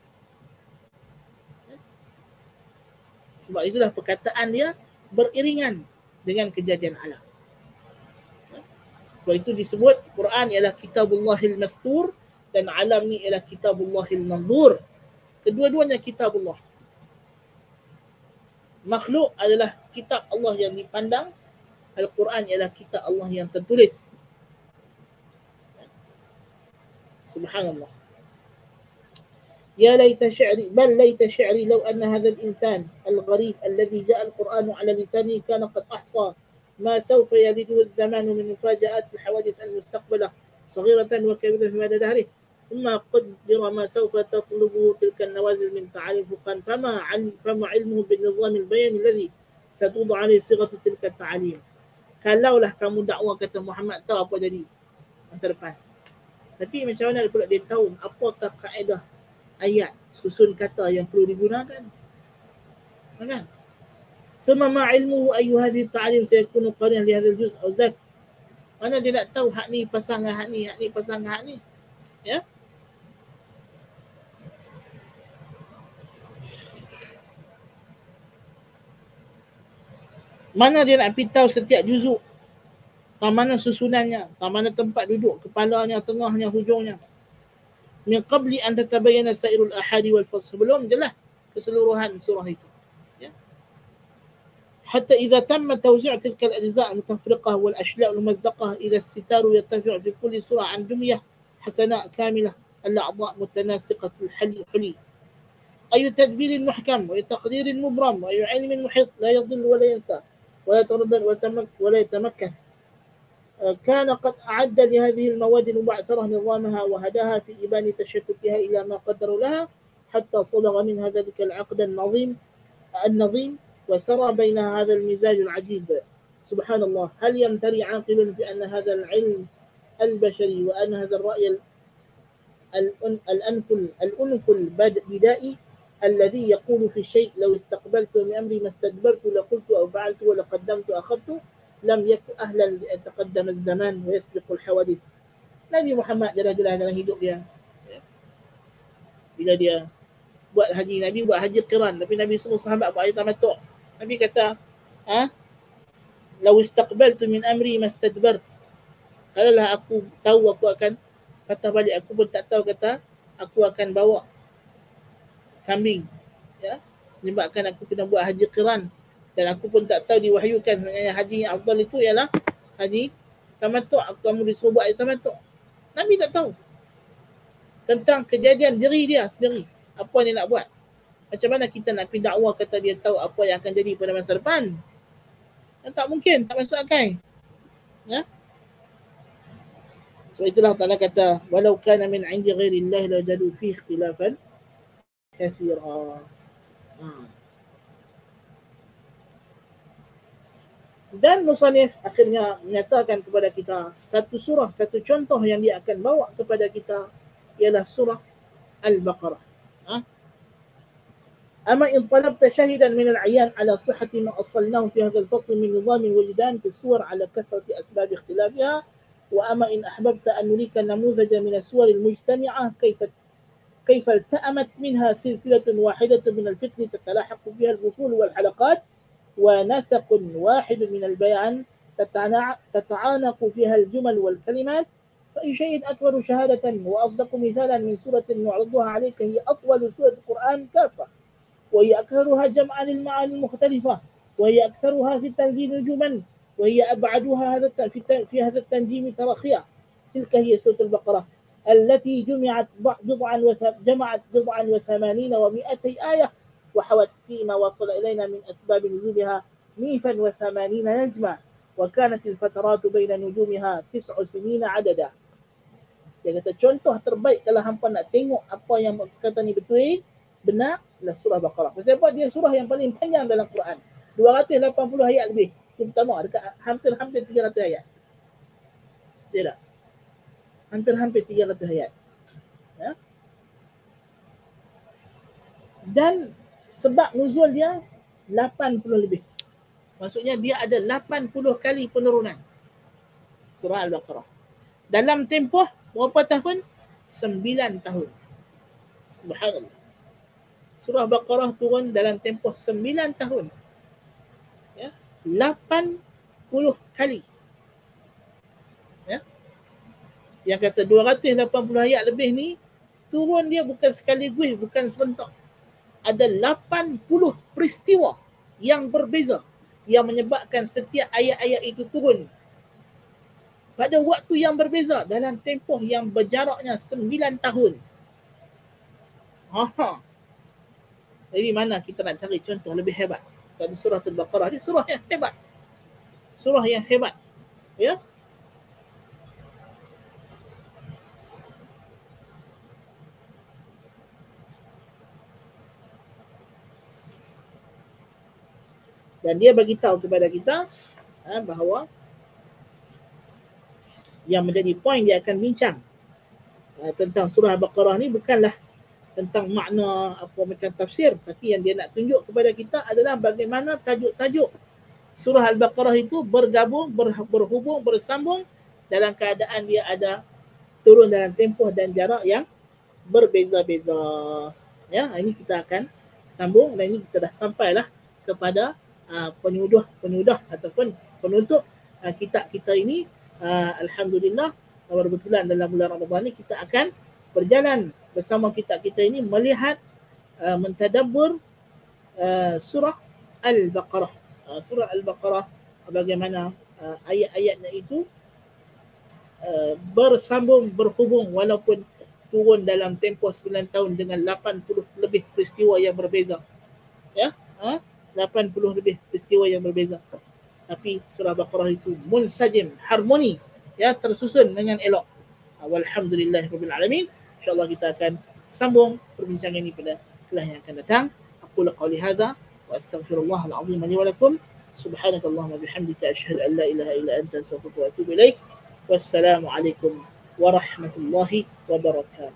Sebab itulah perkataan dia beriringan dengan kejadian alam. Sebab itu disebut Quran ialah Kitabullahil Mastur dan alam ni ialah Kitabullahil Manzur. Kedua-duanya kitabullah. Makhluk adalah kitab Allah yang dipandang, Al-Quran ialah kitab Allah yang tertulis. Subhanallah. يا ليت شعري بل ليت شعري لو أن هذا الإنسان الغريب الذي جاء القرآن على لسانه كان قد أحصى ما سوف يلده الزمان من مفاجآت الحوادث المستقبلة صغيرة وكبيرة في مدى دهره، ثم قدر ما سوف تطلبه تلك النوازل من تعالي الفقهاء، فما علمه بالنظام البياني الذي ستوضع عليه صيغة تلك التعاليم. Kalaulah kamu dakwa kata Muhammad tahu apa jadi masa depan, tapi macam mana pula dia tahu apakah kaedah ayat susun kata yang perlu digunakan, kan? ثم ما علمه أي هذه التعاليم سيكون قارنا لهذا الجزء أو ذاك. Mana dia nak tahu hak ni pasangan hak ni, hak ni pasangan hak ni, ya? Mana dia nak pergi tahu setiap juzuk, tak mana susunannya, tak mana tempat duduk, kepalanya, tengahnya, hujungnya. Min qabli an tatabayyana sairul ahadi wal fasl, sebelum jelas keseluruhan surah itu. Ya. Hatta idza tamma tawzi' tilka al-ajza' al-mutafriqah wal ashla' al-mumazzaqah idza as-sitar yartafi' fi kulli surah an dumyah hasana kamilah al-a'dha' mutanasiqah al-hali أي تدبير محكم وتقدير مبرم وأي علم محيط لا يضل ولا ينسى ولا يتردد ولا يتمكن. كان قد أعد لهذه المواد المبعثرة نظامها وهداها في إبان تشتتها إلى ما قدروا لها حتى صدغ منها ذلك العقد النظيم وسرى بين هذا المزاج العجيب. سبحان الله. هل يمتري عاقل في أن هذا العلم البشري وأن هذا الرأي الأنف البدائي الذي يقول في الشيء لو استقبلت من أمري ما استدبرت لقلت أو فعلت ولقدمت أخذت لم يكن أهلا لأتقدم الزمان ويسبق الحوادث. Nabi Muhammad jalan-jalan dalam hidup dia, bila dia buat haji, Nabi buat haji qiran, tapi Nabi suruh sahabat buat haji tamattu'. Nabi kata, "Law istaqbaltu min amri mastadbart." Kalaulah aku tahu aku akan patah balik, aku pun tak tahu kata aku akan bawa kambing, ya, menyebabkan aku kena buat haji qiran, dan aku pun tak tahu diwahyukan sebenarnya haji yang afdal itu ialah haji tamattu'. Kamu disuruh buat haji tamattu'. Nabi tak tahu tentang kejadian diri dia sendiri, apa dia nak buat. Macam mana kita nak pergi dakwah kata dia tahu apa yang akan jadi pada masa depan? Tak mungkin, tak masuk akal, ya. So itulah Allah kata walau kana min 'indi ghairillah la jadu fi ikhtilafan kathira. Dan musannif akhirnya menyatakan kepada kita satu surah, satu contoh yang dia akan bawa kepada kita ialah surah Al-Baqarah. أما إن طلبت شاهدا من العيان على صحة ما أصلناه في هذا الفصل من نظام الوجدان في الصور على كثرة أسباب اختلافها وأما إن أحببت أن نريك النموذج من السور المجتمعة كيف التأمت منها سلسلة واحدة من الفكر تتلاحق فيها الفصول والحلقات ونسق واحد من البيان تتعانق فيها الجمل والكلمات، فأي شيء أكبر شهادة وأصدق مثالا من سورة نعرضها عليك هي أطول سورة القرآن كافة، وهي أكثرها جمعا للمعاني المختلفة، وهي أكثرها في التنزيل نجوما، وهي أبعدها في هذا التنجيم تراخيا. تلك هي سورة البقرة التي جمعت بضعا وثمانين ومئتي آية، وحوت فيما وصل إلينا من أسباب نزولها 180 نجمة، وكانت الفترات بين نجومها 9 سنين عددا. Dia kata contoh terbaik kalau hampa nak tengok apa yang kata ni betul, benar, lah surah Baqarah. Sebab dia surah yang paling panjang dalam Quran. 280 ayat lebih. Itu pertama, dekat hampir 300 ayat. Dia tak? Hampir 300 ayat. Ya? Dan sebab nuzul dia 80 lebih. Maksudnya dia ada 80 kali penurunan. Surah Al-Baqarah. Dalam tempoh berapa tahun? 9 tahun. Subhanallah. Surah Baqarah turun dalam tempoh 9 tahun. Ya, 80 kali. Ya. Yang kata 280 ayat lebih ni turun dia bukan sekaligus, bukan serentak. Ada 80 peristiwa yang berbeza yang menyebabkan setiap ayat-ayat itu turun pada waktu yang berbeza dalam tempoh yang berjaraknya 9 tahun. Jadi mana kita nak cari contoh lebih hebat? Sebab surah Al-Baqarah ni surah yang hebat. Surah yang hebat. Ya. Dan dia bagi tahu kepada kita bahawa yang menjadi poin dia akan bincang tentang surah Al-Baqarah ni bukanlah tentang makna apa macam tafsir, tapi yang dia nak tunjuk kepada kita adalah bagaimana tajuk-tajuk surah Al-Baqarah itu bergabung, berhubung, bersambung dalam keadaan dia ada turun dalam tempoh dan jarak yang berbeza-beza. Ya, ini kita akan sambung dan ini kita dah sampailah kepada penyudah ataupun penutup kitab kita ini. Alhamdulillah, kebetulan dalam bulan Ramadan ni kita akan berjalan bersama kitab kita ini melihat mentadabbur surah Al-Baqarah. Surah Al-Baqarah bagaimana ayat-ayatnya itu bersambung, berhubung walaupun turun dalam tempoh 9 tahun dengan 80 lebih peristiwa yang berbeza. Ya, 80 lebih peristiwa yang berbeza. Tapi surah Baqarah itu munsajim, harmoni, ya, tersusun dengan elok. Walhamdulillahirabbil alamin. InsyaAllah kita akan sambung perbincangan ini pada kelas yang akan datang. Aqulu qawli hadza wa astaghfirullahal azim li wa lakum. Subhanakallahumma bihamdika asyhadu an la ilaha illa anta astaghfiruka wa atubu ilaik. Wassalamu alaikum warahmatullahi wabarakatuh.